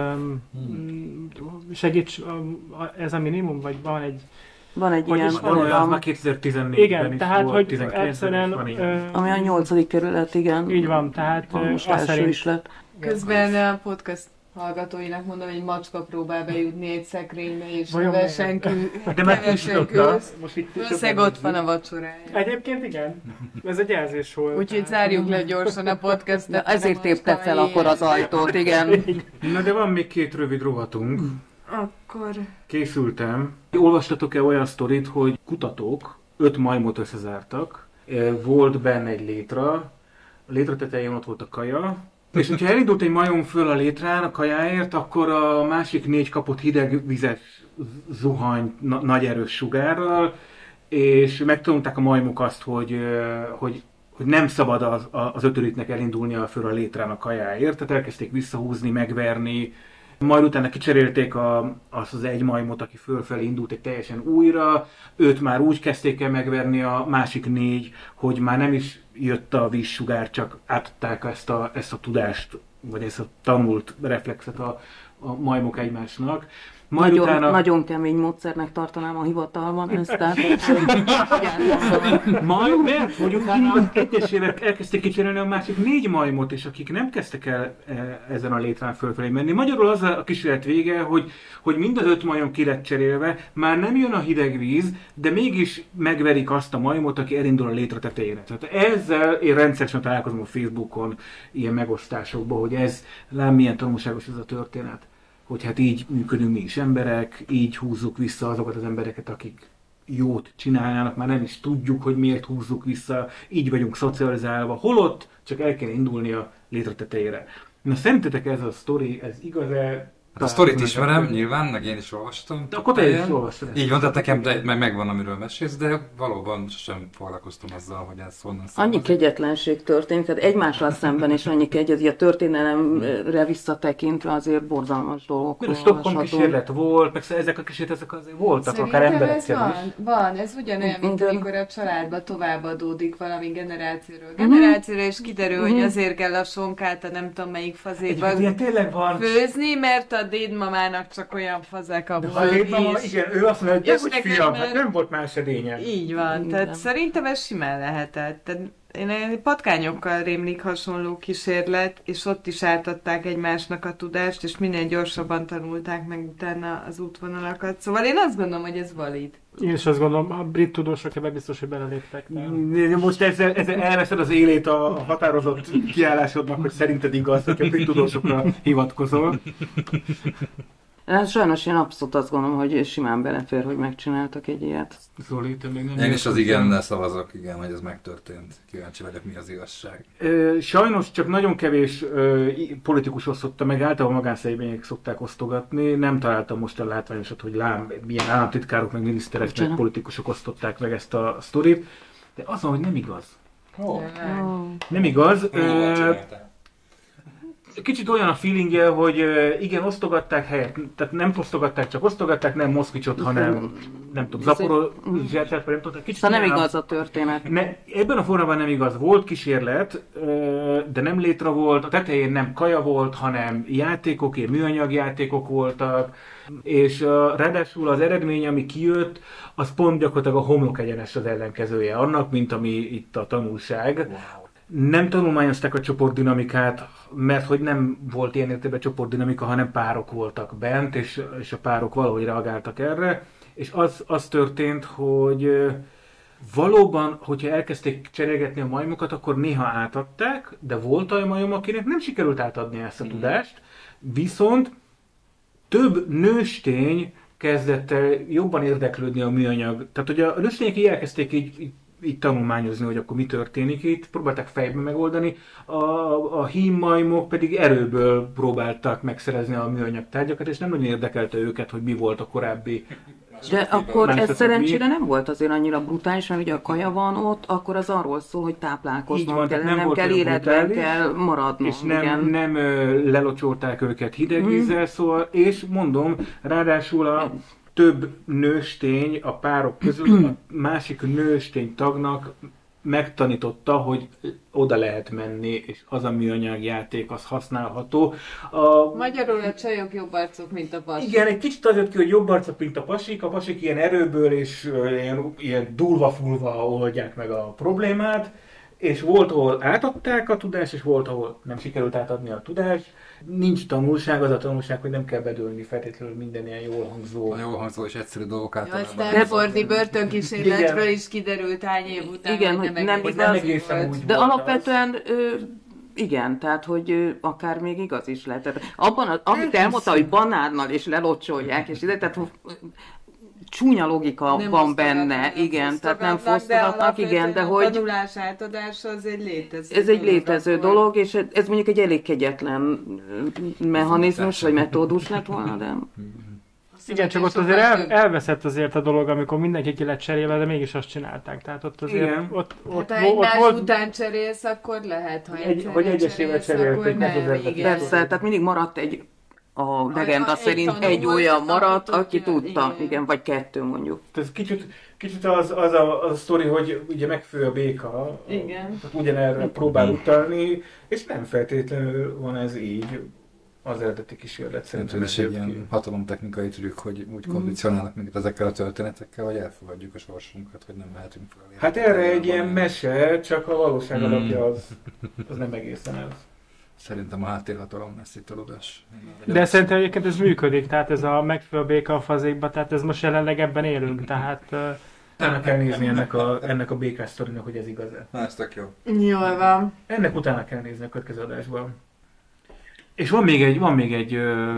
[SPEAKER 2] segíts, ez a minimum, vagy van egy...
[SPEAKER 1] Van egy ilyen...
[SPEAKER 3] Van olyan, már 2014-ben
[SPEAKER 2] igen,
[SPEAKER 3] is
[SPEAKER 2] tehát,
[SPEAKER 3] volt,
[SPEAKER 2] hogy
[SPEAKER 3] 19-ben
[SPEAKER 2] egyszerűen...
[SPEAKER 1] ami a 8. kerület, igen.
[SPEAKER 2] Így van, tehát
[SPEAKER 1] most
[SPEAKER 2] azt
[SPEAKER 1] első
[SPEAKER 2] szerint...
[SPEAKER 1] is lett.
[SPEAKER 5] Közben a podcast hallgatóinak mondom, hogy macska próbál bejutni egy szekrénybe, és
[SPEAKER 2] Vajon
[SPEAKER 5] kevesen
[SPEAKER 3] De már
[SPEAKER 5] külsz.
[SPEAKER 2] Most itt
[SPEAKER 5] Összeg ott van a vacsorája.
[SPEAKER 2] Egyébként igen, ez egy jelzés volt.
[SPEAKER 5] Úgyhogy zárjuk le gyorsan a podcastet.
[SPEAKER 1] De ezért tépte fel akkor az ajtót, igen.
[SPEAKER 3] Na de van még 2 rövid rovatunk.
[SPEAKER 5] Akkor...
[SPEAKER 3] Készültem. Olvastatok-e olyan sztorit, hogy kutatók 5 majmot összezártak, volt benne egy létra, a létra tetején ott volt a kaja, és hogyha elindult egy majom föl a létrán a kajáért, akkor a másik 4 kapott hideg vizes zuhany nagy erős sugárral, és megtanulták a majmok azt, hogy nem szabad az 5. elindulnia föl a létrán a kajáért, tehát elkezdték visszahúzni, megverni, majd utána kicserélték azt az egy majmot, aki fölfelé indult egy teljesen újra, 5 már úgy kezdték el megverni, a másik 4, hogy már nem is jött a vízsugár, csak átadták ezt a tudást, vagy ezt a tanult reflexet a majmok egymásnak. Majd
[SPEAKER 1] Nagyon kemény módszernek tartanám a hivatalban ezt.
[SPEAKER 3] Mert hogy utána egyesével elkezdték kicserélni a másik 4 majmot, és akik nem kezdtek el ezen a létrán fölfelé menni. Magyarul az a kísérlet vége, hogy mind az 5 majom ki lett cserélve, már nem jön a hideg víz, de mégis megverik azt a majmot, aki elindul a létra tetejére. Tehát ezzel én rendszeresen találkozom a Facebookon ilyen megosztásokban, hogy lám milyen tanulságos ez a történet. Hogy hát így működünk mi is emberek, így húzzuk vissza azokat az embereket, akik jót csinálnának, már nem is tudjuk, hogy miért húzzuk vissza, így vagyunk szocializálva, holott csak el kell indulni a létre tetejére. Na szerintetek ez a sztori, ez igaz-e?
[SPEAKER 4] Hát a sztorit ismerem, nyilván, meg én is olvastam.
[SPEAKER 3] De akkor te is olvastad.
[SPEAKER 4] Így van, tehát nekem megvan, amiről mesélsz, de valóban sem foglalkoztam azzal, hogy ez honnan szól.
[SPEAKER 1] Annyi kegyetlenség történik, tehát egymással szemben is annyi kegyet, a történelemre visszatekintve azért borzalmas dolgokról
[SPEAKER 3] Stockholm kísérlet volt, meg ezek a kísérletek azért voltak,
[SPEAKER 5] szerintem
[SPEAKER 3] akár emberekkel
[SPEAKER 5] is. Van, ez ugyanolyan, mint amikor a családba továbbadódik valami generációról generációra, és kiderül, hogy azért kell a sonkát a nem tudom melyik fazékban főzni, mert a dédmamának csak olyan fazeka volt.
[SPEAKER 3] A dédmama, igen, ő azt mondja, hogy fiam, hát nem volt más edénye.
[SPEAKER 5] Így van, tehát szerintem ez simán lehetett. Tehát én patkányokkal rémlik hasonló kísérlet, és ott is átadták egymásnak a tudást, és minél gyorsabban tanulták meg utána az útvonalakat. Szóval én azt gondolom, hogy ez valid.
[SPEAKER 2] Én is azt gondolom, a brit tudósok ebben biztos, hogy beleléptek.
[SPEAKER 3] Most ezzel elveszed az élét a határozott kiállásodnak, hogy szerinted igaz, hogy a brit tudósokra hivatkozol.
[SPEAKER 1] Hát sajnos én abszolút azt gondolom, hogy simán belefér, hogy megcsináltak egy ilyet.
[SPEAKER 3] Zoli, te még nem.
[SPEAKER 4] Én is az igennel szavazok, igen, hogy ez megtörtént. Kíváncsi vagyok, mi az igazság.
[SPEAKER 3] Sajnos csak nagyon kevés politikus osztotta meg, általában magánszemélyek szokták osztogatni. Nem találtam most a látványosat, hogy milyen államtitkárok, meg miniszterek, meg politikusok osztották meg ezt a sztorit. De az van, hogy nem igaz. Nem igaz. Kicsit olyan a feelingje, hogy igen, osztogatták helyet, tehát nem osztogatták, csak osztogatták, nem Moszkvicsot, hanem nem tudom, Zaporozsját, vagy nem tudom.
[SPEAKER 1] Szóval nem igaz a történet.
[SPEAKER 3] Ebben a formában nem igaz. Volt kísérlet, de nem létre volt, a tetején nem kaja volt, hanem játékok, műanyag játékok voltak, és ráadásul az eredmény, ami kijött, az pont gyakorlatilag a homlok egyenes az ellenkezője annak, mint ami itt a tanulság. Wow. Nem tanulmányozták a csoportdinamikát, mert hogy nem volt ilyen értelemben csoportdinamika, hanem párok voltak bent, és a párok valahogy reagáltak erre. És az történt, hogy Valóban, hogyha elkezdték cserélgetni a majmokat, akkor néha átadták, de volt olyan majom, akinek nem sikerült átadni ezt a tudást, viszont több nőstény kezdett el jobban érdeklődni a műanyag. Tehát, hogy a nőstények elkezdték így tanulmányozni, hogy akkor mi történik itt, próbálták fejbe megoldani, a hímmajmok pedig erőből próbáltak megszerezni a műanyag tárgyakat, és nem nagyon érdekelte őket, hogy mi volt a korábbi.
[SPEAKER 1] De akkor ez szerencsére nem volt azért annyira brutális, mert ugye a kaja van ott, akkor az arról szól, hogy táplálkoznom kell, nem kell életben kell maradnom.
[SPEAKER 3] És nem lelocsolták őket hideg vízzel, szóval, és mondom, ráadásul a több nőstény a párok közül a másik nőstény tagnak megtanította, hogy oda lehet menni, és az a műanyag játék, az használható.
[SPEAKER 5] Magyarul a csajok jobb arcok, mint a pasik.
[SPEAKER 3] Igen, egy kicsit az jött ki, hogy jobb arcok, mint a pasik ilyen erőből és ilyen durva-fulva oldják meg a problémát, és volt, ahol átadták a tudást, és volt, ahol nem sikerült átadni a tudást. Nincs tanulság, az a tanulság, hogy nem kell bedőlni feltétlenül minden ilyen jól hangzó.
[SPEAKER 4] A jól hangzó és egyszerű dolgok általában.
[SPEAKER 5] A Stanfordi börtönkísérletről is kiderült hány év után,
[SPEAKER 1] igen, hogy nem igaz
[SPEAKER 5] volt.
[SPEAKER 1] De alapvetően igen, tehát hogy akár még igaz is lehet. Tehát abban, amit elmondta, hogy banánnal és lelocsolják, és ide, tehát csúnya logika
[SPEAKER 5] nem
[SPEAKER 1] van benne, igen, tehát nem fosztogatnak, igen, de hogy...
[SPEAKER 5] A tanulás átadása az egy létező
[SPEAKER 1] ez egy létező dolog, és ez mondjuk egy elég kegyetlen mechanizmus, vagy metódus lett volna, de...
[SPEAKER 2] Igen, csak ott azért elveszett azért a dolog, amikor mindenki ki lett cserélve, de mégis azt csinálták. Tehát ott azért...
[SPEAKER 5] Ha egymás után cserélsz, akkor lehet,
[SPEAKER 3] hogy egyesével cserélték.
[SPEAKER 1] Persze, tehát mindig maradt a legenda szerint egy olyan maradt, aki tudta, igen, vagy kettő mondjuk.
[SPEAKER 3] Ez kicsit az a sztori, hogy ugye megfő a béka, ugyanerre próbál utalni, és nem feltétlenül van ez így az eredeti kísérlet szerintem.
[SPEAKER 4] Ez egy ilyen hatalomtechnikai trükk, hogy úgy kondicionálnak minket ezekkel a történetekkel, hogy elfogadjuk a sorsunkat, hogy nem mehetünk fel.
[SPEAKER 3] Hát erre egy ilyen mese, csak a valóság alapja az nem egészen ez.
[SPEAKER 4] Szerintem a háttérhatalom lesz itt a tudás.
[SPEAKER 2] De szerintem egyébként ez működik, tehát ez a megfelelő béka a fazékba, tehát ez most jelenleg ebben élünk, tehát...
[SPEAKER 3] Utána kell nézni ennek a békás sztorinak, hogy ez igaz-e.
[SPEAKER 4] Ez tök jó.
[SPEAKER 5] Jól van.
[SPEAKER 3] Ennek utána kell nézni a következő adásban. És van még egy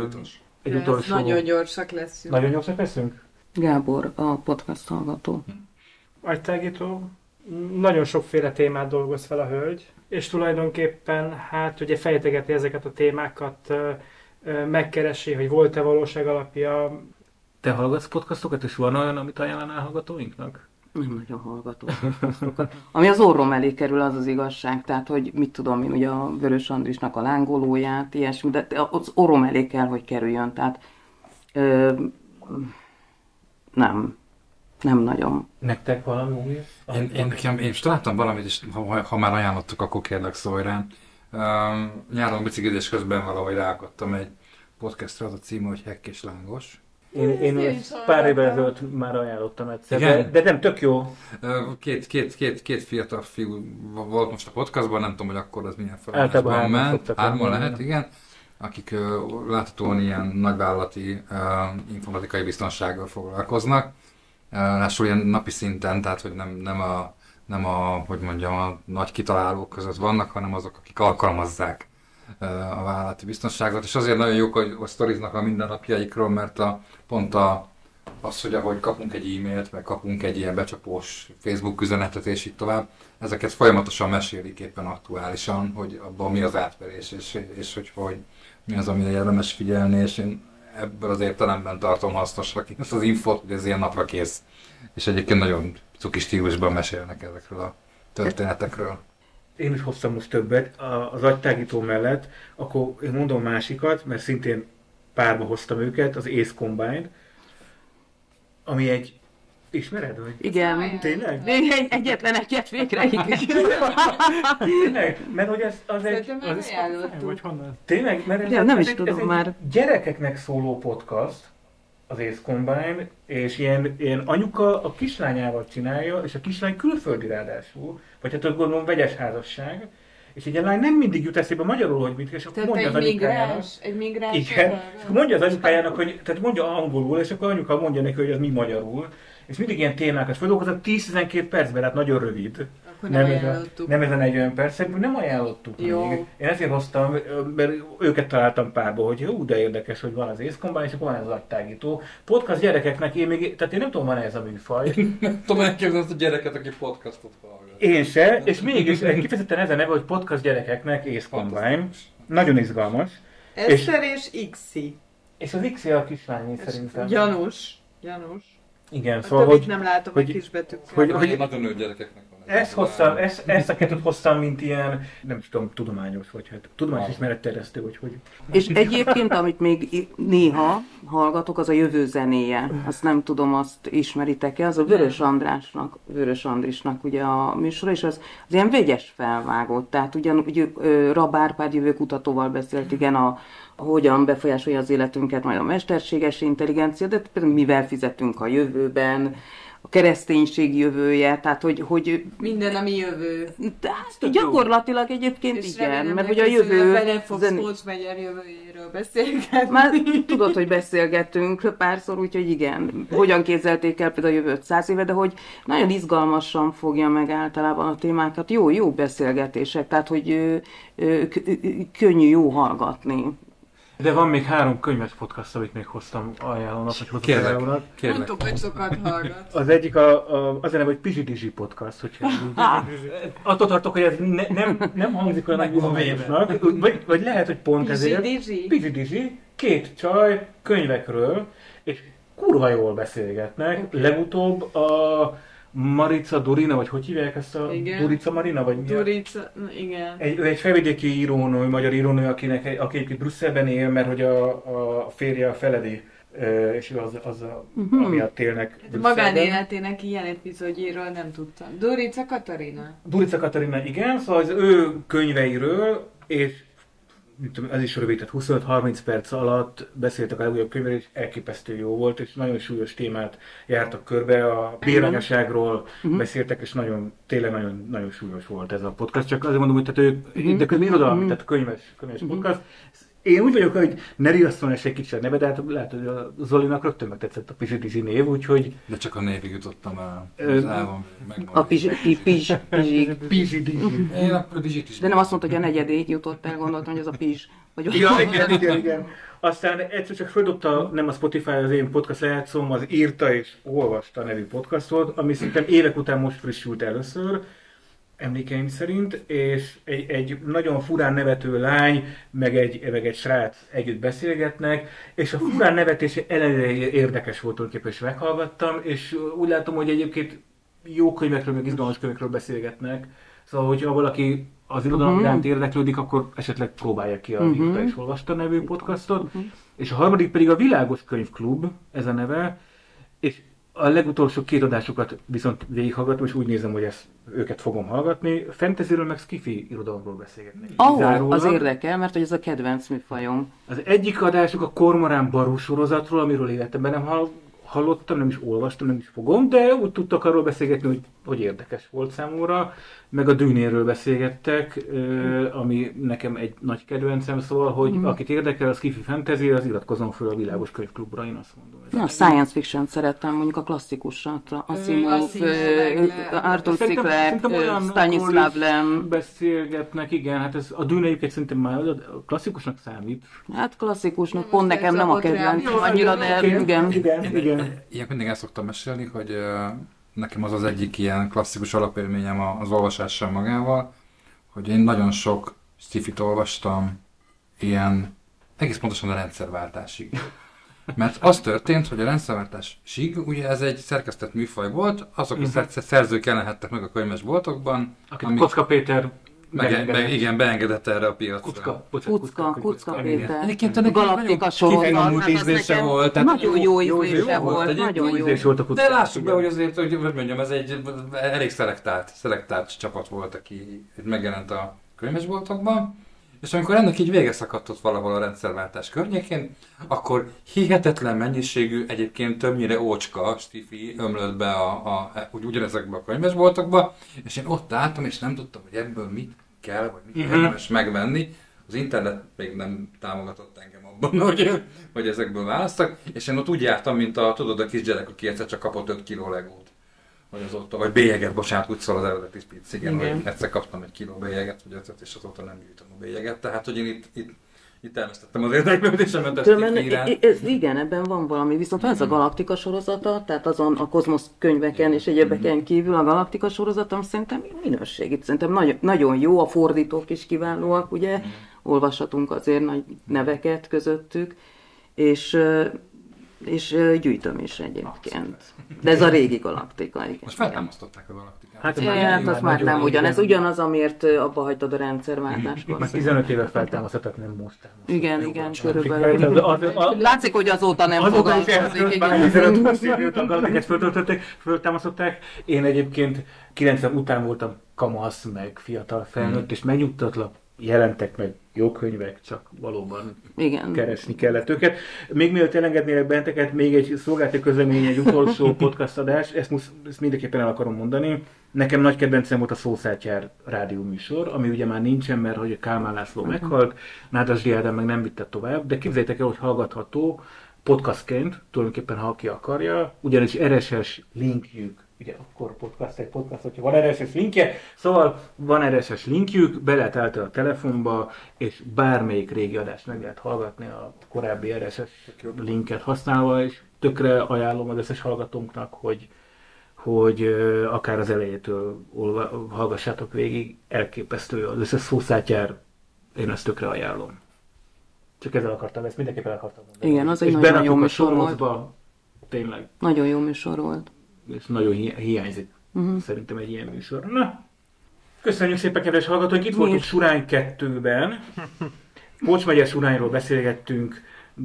[SPEAKER 3] utolsó.
[SPEAKER 5] Nagyon gyorsak leszünk.
[SPEAKER 3] Nagyon gyorsak leszünk?
[SPEAKER 1] Gábor, a podcast hallgató.
[SPEAKER 2] Agytágító. Nagyon sokféle témát dolgoz fel a hölgy, és tulajdonképpen hát ugye fejtegeti ezeket a témákat, megkeresi, hogy volt-e valóság alapja.
[SPEAKER 3] Te hallgatsz podcastokat, és van olyan, amit ajánlanál hallgatóinknak?
[SPEAKER 1] Nem nagyon hallgatok podcastokat. Ami az orrom elé kerül, az az igazság. Tehát, hogy mit tudom én, ugye a Vörös Andrisnak a lángolóját, ilyesmi, de az orrom elé kell, hogy kerüljön. Tehát nem nagyon.
[SPEAKER 3] Nektek valami új?
[SPEAKER 4] Én találtam valamit, és ha már ajánlottuk, akkor kérlek szólj rám. Nyáron biciklizés közben valahogy ráakadtam egy podcastra, az a címe, hogy Hekk és Lángos.
[SPEAKER 3] Én pár évvel ezelőtt már ajánlottam egyszer, de nem, tök jó.
[SPEAKER 4] Két fiatal fiú volt most a podcastban, nem tudom, hogy akkor az milyen feladásban ment. Hárman lehet, igen. Akik láthatóan ilyen nagyvállalati informatikai biztonsággal foglalkoznak. Lásul ilyen napi szinten, tehát hogy nem a hogy mondjam, a nagy kitalálók között vannak, hanem azok, akik alkalmazzák a vállalati biztonságot. És azért nagyon jók, hogy sztoriznak a mindennapjaikról, mert pont az, hogy ahogy kapunk egy e-mailt, meg kapunk egy ilyen becsapós Facebook üzenetet, és így tovább, ezeket folyamatosan mesélik éppen aktuálisan, hogy abban mi az átverés, és hogy mi az, amire érdemes figyelni, és én ebből az értelemben tartom hasznosnak ezt az infót, hogy ez ilyen napra kész. És egyébként nagyon cuki stílusban mesélnek ezekről a történetekről.
[SPEAKER 3] Én is hoztam most többet az agytágító mellett, akkor én mondom másikat, mert szintén párba hoztam őket, az Ace Combine, ami egy... Ismered, hogy?
[SPEAKER 1] Igen.
[SPEAKER 3] Tényleg?
[SPEAKER 1] Egyetlen egyet végre, igen.
[SPEAKER 3] Tényleg? Mert hogy az egy...
[SPEAKER 2] Vagy honnan?
[SPEAKER 3] Tényleg? Mert
[SPEAKER 1] nem is tudom már.
[SPEAKER 3] Gyerekeknek szóló podcast, az Ace Combine, és ilyen anyuka a kislányával csinálja, és a kislány külföldi ráadásul, vagy hát gondolom vegyes házasság, és egy lány nem mindig jut eszébe magyarul, hogy mit, és akkor mondja az anyukájának.
[SPEAKER 5] Egy migráns.
[SPEAKER 3] Igen, és akkor mondja az anyukájának, hogy, tehát mondja angolul, és akkor anyuka mondja neki, hogy az mi magyarul, és mindig ilyen témákat feldolgoznak 10-12 percben, hát nagyon rövid.
[SPEAKER 5] Akkor nem ajánlottuk.
[SPEAKER 3] Nem ezen 40 percen, nem ajánlottuk
[SPEAKER 5] Jó.
[SPEAKER 3] még. Én ezért hoztam, mert őket találtam párba, hogy de érdekes, hogy van az Ace Combine, és akkor van ez az agytágító. Podcast gyerekeknek tehát én nem tudom, van ez a műfaj.
[SPEAKER 4] Nem tudom elképzelni azt a gyereket, aki podcastot hallgat.
[SPEAKER 3] Én se, és mégis kifejezetten ez a neve, hogy podcast gyerekeknek Ace Combine. Nagyon izgalmas.
[SPEAKER 5] Eszter és Ixi.
[SPEAKER 3] És az X a kislány szerintem.
[SPEAKER 5] Janus.
[SPEAKER 3] Igen,
[SPEAKER 5] A
[SPEAKER 3] szóval,
[SPEAKER 5] többit nem látom a kisbetűkkel.
[SPEAKER 3] hogy
[SPEAKER 4] Nagyon nő gyerekeknek van.
[SPEAKER 3] ezt a kettőt hoztam, mint ilyen, nem is tudom, tudományos, vagy hát tudományos ismeretterjesztő, hogy...
[SPEAKER 1] És egyébként, amit még néha hallgatok, az a jövő zenéje. Azt nem tudom, azt ismeritek-e, az a Vörös Andrisnak ugye a műsora, és az ilyen vegyes felvágott. Tehát ugyanúgy Rab Árpád jövőkutatóval beszélt, igen, hogyan befolyásolja az életünket majd a mesterséges intelligencia, de például mivel fizetünk a jövőben, a kereszténység jövője, tehát hogy
[SPEAKER 5] minden, ami jövő.
[SPEAKER 1] Hát, gyakorlatilag egyébként
[SPEAKER 5] És
[SPEAKER 1] igen, mert
[SPEAKER 5] hogy
[SPEAKER 1] hogy a jövő...
[SPEAKER 5] Vele fogsz Pócs megyer jövőjéről beszélgetni.
[SPEAKER 1] Már tudod, hogy beszélgettünk párszor, úgyhogy igen. Hogyan képzelték el például a jövőt 100 éve, de hogy nagyon izgalmasan fogja meg általában a témákat. Jó beszélgetések, tehát hogy könnyű, jó hallgatni.
[SPEAKER 3] De van még 3 könyves podcast, amit még hoztam ajánlónak, hogy hoztam ajánlónak.
[SPEAKER 5] Mondtuk, hogy sokat hallgat.
[SPEAKER 3] Az egyik az a neve, hogy Pizsi Dizsi podcast, hogyha attól tartok, hogy ez nem hangzik olyan nagy bizonyosnak, vagy lehet, hogy pont ezért. Pizsi Dizsi, 2 csaj könyvekről, és kurva jól beszélgetnek. Legutóbb a Marica Durina, vagy hogy hívják ezt a...
[SPEAKER 5] Igen.
[SPEAKER 3] Durica Marina, vagy mi?
[SPEAKER 5] Durica, igen.
[SPEAKER 3] Ő egy felvidéki írónő, magyar írónő, aki egyébként Brüsszelben él, mert hogy a férje a Feledi, és ő az amiatt élnek Brüsszelben.
[SPEAKER 5] Magánéletének ilyen epizódjéről nem tudtam. Durica Katarina.
[SPEAKER 3] Durica Katarina, igen, szóval az ő könyveiről, és ez is rövid, tehát 25-30 perc alatt beszéltek a legújabb könyvről, és elképesztő jó volt, és nagyon súlyos témát jártak körbe, a béranyaságról beszéltek, és tényleg nagyon súlyos volt ez a podcast, csak azért mondom, hogy tehát de közben irodalmi, tehát könyves podcast. Én úgy vagyok, hogy ne riasszon egy kicsit a neve, de hát lehet, hogy a Zolinak rögtön megtetszett a Pizsi Dizsi név, úgyhogy...
[SPEAKER 4] De csak a névig jutottam el. Az állam megmondani.
[SPEAKER 1] A Pizsi
[SPEAKER 3] Dizsi.
[SPEAKER 4] Én a Dizsit is.
[SPEAKER 1] De nem azt mondta, hogy a negyedét jutott el, gondoltam, hogy ez a Pizs.
[SPEAKER 3] Ja, igen. Aztán egyszer csak földobta, nem a Spotify, az én podcast lejátszóm, az Írta és Olvasta nevű podcastot, ami szerintem évek után most frissült először, emlékeim szerint, és egy nagyon furán nevető lány, meg egy srác együtt beszélgetnek, és a furán nevetés ellenére érdekes volt tulajdonképpen, és meghallgattam, és úgy látom, hogy egyébként jó könyvekről, meg izgalmas könyvekről beszélgetnek. Szóval, hogyha valaki az irodalom iránt érdeklődik, akkor esetleg próbálja ki a Írta és Olvasta nevű podcastot. És a harmadik pedig a Világos Könyvklub, ez a neve, és a legutolsó 2 adásokat viszont végighallgatom, és úgy nézem, hogy őket fogom hallgatni. Fantasyről meg sci-fi irodalomról beszélgetnek.
[SPEAKER 1] Az érdekel, mert hogy ez a kedvenc műfajom.
[SPEAKER 3] Az egyik adásuk a Kormorán Baró sorozatról, amiről életemben nem hallottam, nem is olvastam, nem is fogom, de úgy tudtak arról beszélgetni, hogy érdekes volt számomra. Meg a Dűnéről beszélgettek, ami nekem egy nagy kedvencem, szóval, hogy akit érdekel a sci-fi fantasy, az iratkozzon föl a Világos Könyvklubra, én azt mondom.
[SPEAKER 1] Na, a science fiction szerettem, mondjuk a klasszikusat, Asimov, Arthur C. Clarke, Stanislav Lem.
[SPEAKER 3] Beszélgetnek, igen, hát ez a Dűnéjüket szerintem már a klasszikusnak számít.
[SPEAKER 1] Hát klasszikusnak, pont nekem nem a kedvenc annyira, de igen.
[SPEAKER 4] Ilyen mindig el szoktam mesélni, hogy nekem az egyik ilyen klasszikus alapélményem az olvasással magával, hogy én nagyon sok sci-fit olvastam ilyen egész pontosan a rendszerváltásig. Mert az történt, hogy a rendszerváltásig, ugye ez egy szerkesztett műfaj volt, azok a szerzők jelenhettek meg a könyvesboltokban.
[SPEAKER 3] Akit Kocka Péter
[SPEAKER 4] beengedett erre a piacra.
[SPEAKER 1] Kucka Péter.
[SPEAKER 4] Egyébként
[SPEAKER 1] Galaktika sorozat.
[SPEAKER 4] ízlése volt.
[SPEAKER 1] Nagyon jó ízlése volt. Nagyon jó.
[SPEAKER 4] De lássuk be, hogy azért, hogy mondjam, ez egy elég szelektált csapat volt, aki megjelent a könyvesboltokban. És amikor ennek így vége szakadt ott valahol a rendszerváltás környékén, akkor hihetetlen mennyiségű, egyébként többnyire ócska sci-fi ömlött be ugyanezekbe a könyvesboltokba, és én ott álltam, és nem tudtam, hogy ebből mit kell, vagy mit érdemes megvenni. Az internet még nem támogatott engem abban, hogy ezekből választak, és én ott úgy jártam, mint tudod, a kisgyerek, aki egyszer csak kapott 5 kiló legót. Vagy bélyeget, bocsánat, úgy szól az eredeti Spitz, igen, hogy egyszer kaptam 1 kiló bélyeget, vagy 5, és azóta nem gyűjtöm a bélyeget, tehát hogy én itt elvesztettem az érdeklődésemet a cikkek iránt.
[SPEAKER 1] Igen, ebben van valami, viszont ez a Galaktika sorozata, tehát azon a Kozmosz könyveken és egyébeken kívül a Galaktika sorozatom szerintem minőség. Itt szerintem nagyon jó, a fordítók is kiválóak, ugye, olvashatunk azért nagy neveket közöttük, és gyűjtöm is egyébként. De ez a régi Galaktika, igen.
[SPEAKER 4] Most feltámasztották a Galaktikát.
[SPEAKER 1] Hát az már nem ugyanaz. Ugyanaz, amiért abba hagytad a rendszerváltáskor.
[SPEAKER 3] Már 15 éve feltámasztottak, nem most támasztottak.
[SPEAKER 1] Igen, körülbelül. Látszik, hogy azóta nem foglalkozik.
[SPEAKER 3] Már 15-20 év miután Galaktikát föltámasztották. Én egyébként 90 után voltam kamasz, meg fiatal felnőtt, és megnyugtatlak, jelentek meg jó könyvek, csak valóban keresni kellett őket. Még mielőtt elengednélek benneteket, még egy szolgálati közlemény, egy utolsó podcast adás, ezt mindenképpen el akarom mondani. Nekem nagy kedvencem volt a Szószátyár rádió műsor, ami ugye már nincsen, mert hogy Kálmán László meghalt, Nádasdy Ádám meg nem vitte tovább, de képzeljétek el, hogy hallgatható podcastként, tulajdonképpen ha aki akarja, ugyanis RSS linkjük, ugye akkor egy podcast, hogyha van RSS linkje, szóval van RSS linkjük, be lehet állítani a telefonba, és bármelyik régi adást meg lehet hallgatni a korábbi RSS linket használva, és tökre ajánlom az összes hallgatónknak, hogy akár az elejétől hallgassátok végig, elképesztő az összes szószátyár, én ezt tökre ajánlom. Csak ezzel akartam, ezt mindenképpen akartam mondani.
[SPEAKER 1] Igen, az egy nagyon jó műsor volt.
[SPEAKER 3] Tényleg.
[SPEAKER 1] Nagyon jó műsor volt.
[SPEAKER 3] És nagyon hiányzik szerintem egy ilyen műsor. Na, köszönjük szépen, kedves hallgatóink! Itt voltunk Surány 2-ben. Pocs megye Surányról beszélgettünk.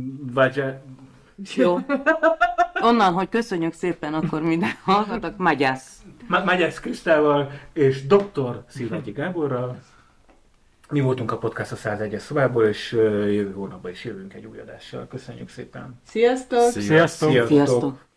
[SPEAKER 1] Jó. Onnan, hogy köszönjük szépen, akkor minden hallgatok.
[SPEAKER 3] Magyász Krisztával és dr. Szilágyi Gáborral. Mi voltunk a podcast a 101-es szobából, és jövő hónapban is jövünk egy új adással. Köszönjük szépen!
[SPEAKER 5] Sziasztok!
[SPEAKER 2] Sziasztok!
[SPEAKER 1] Sziasztok!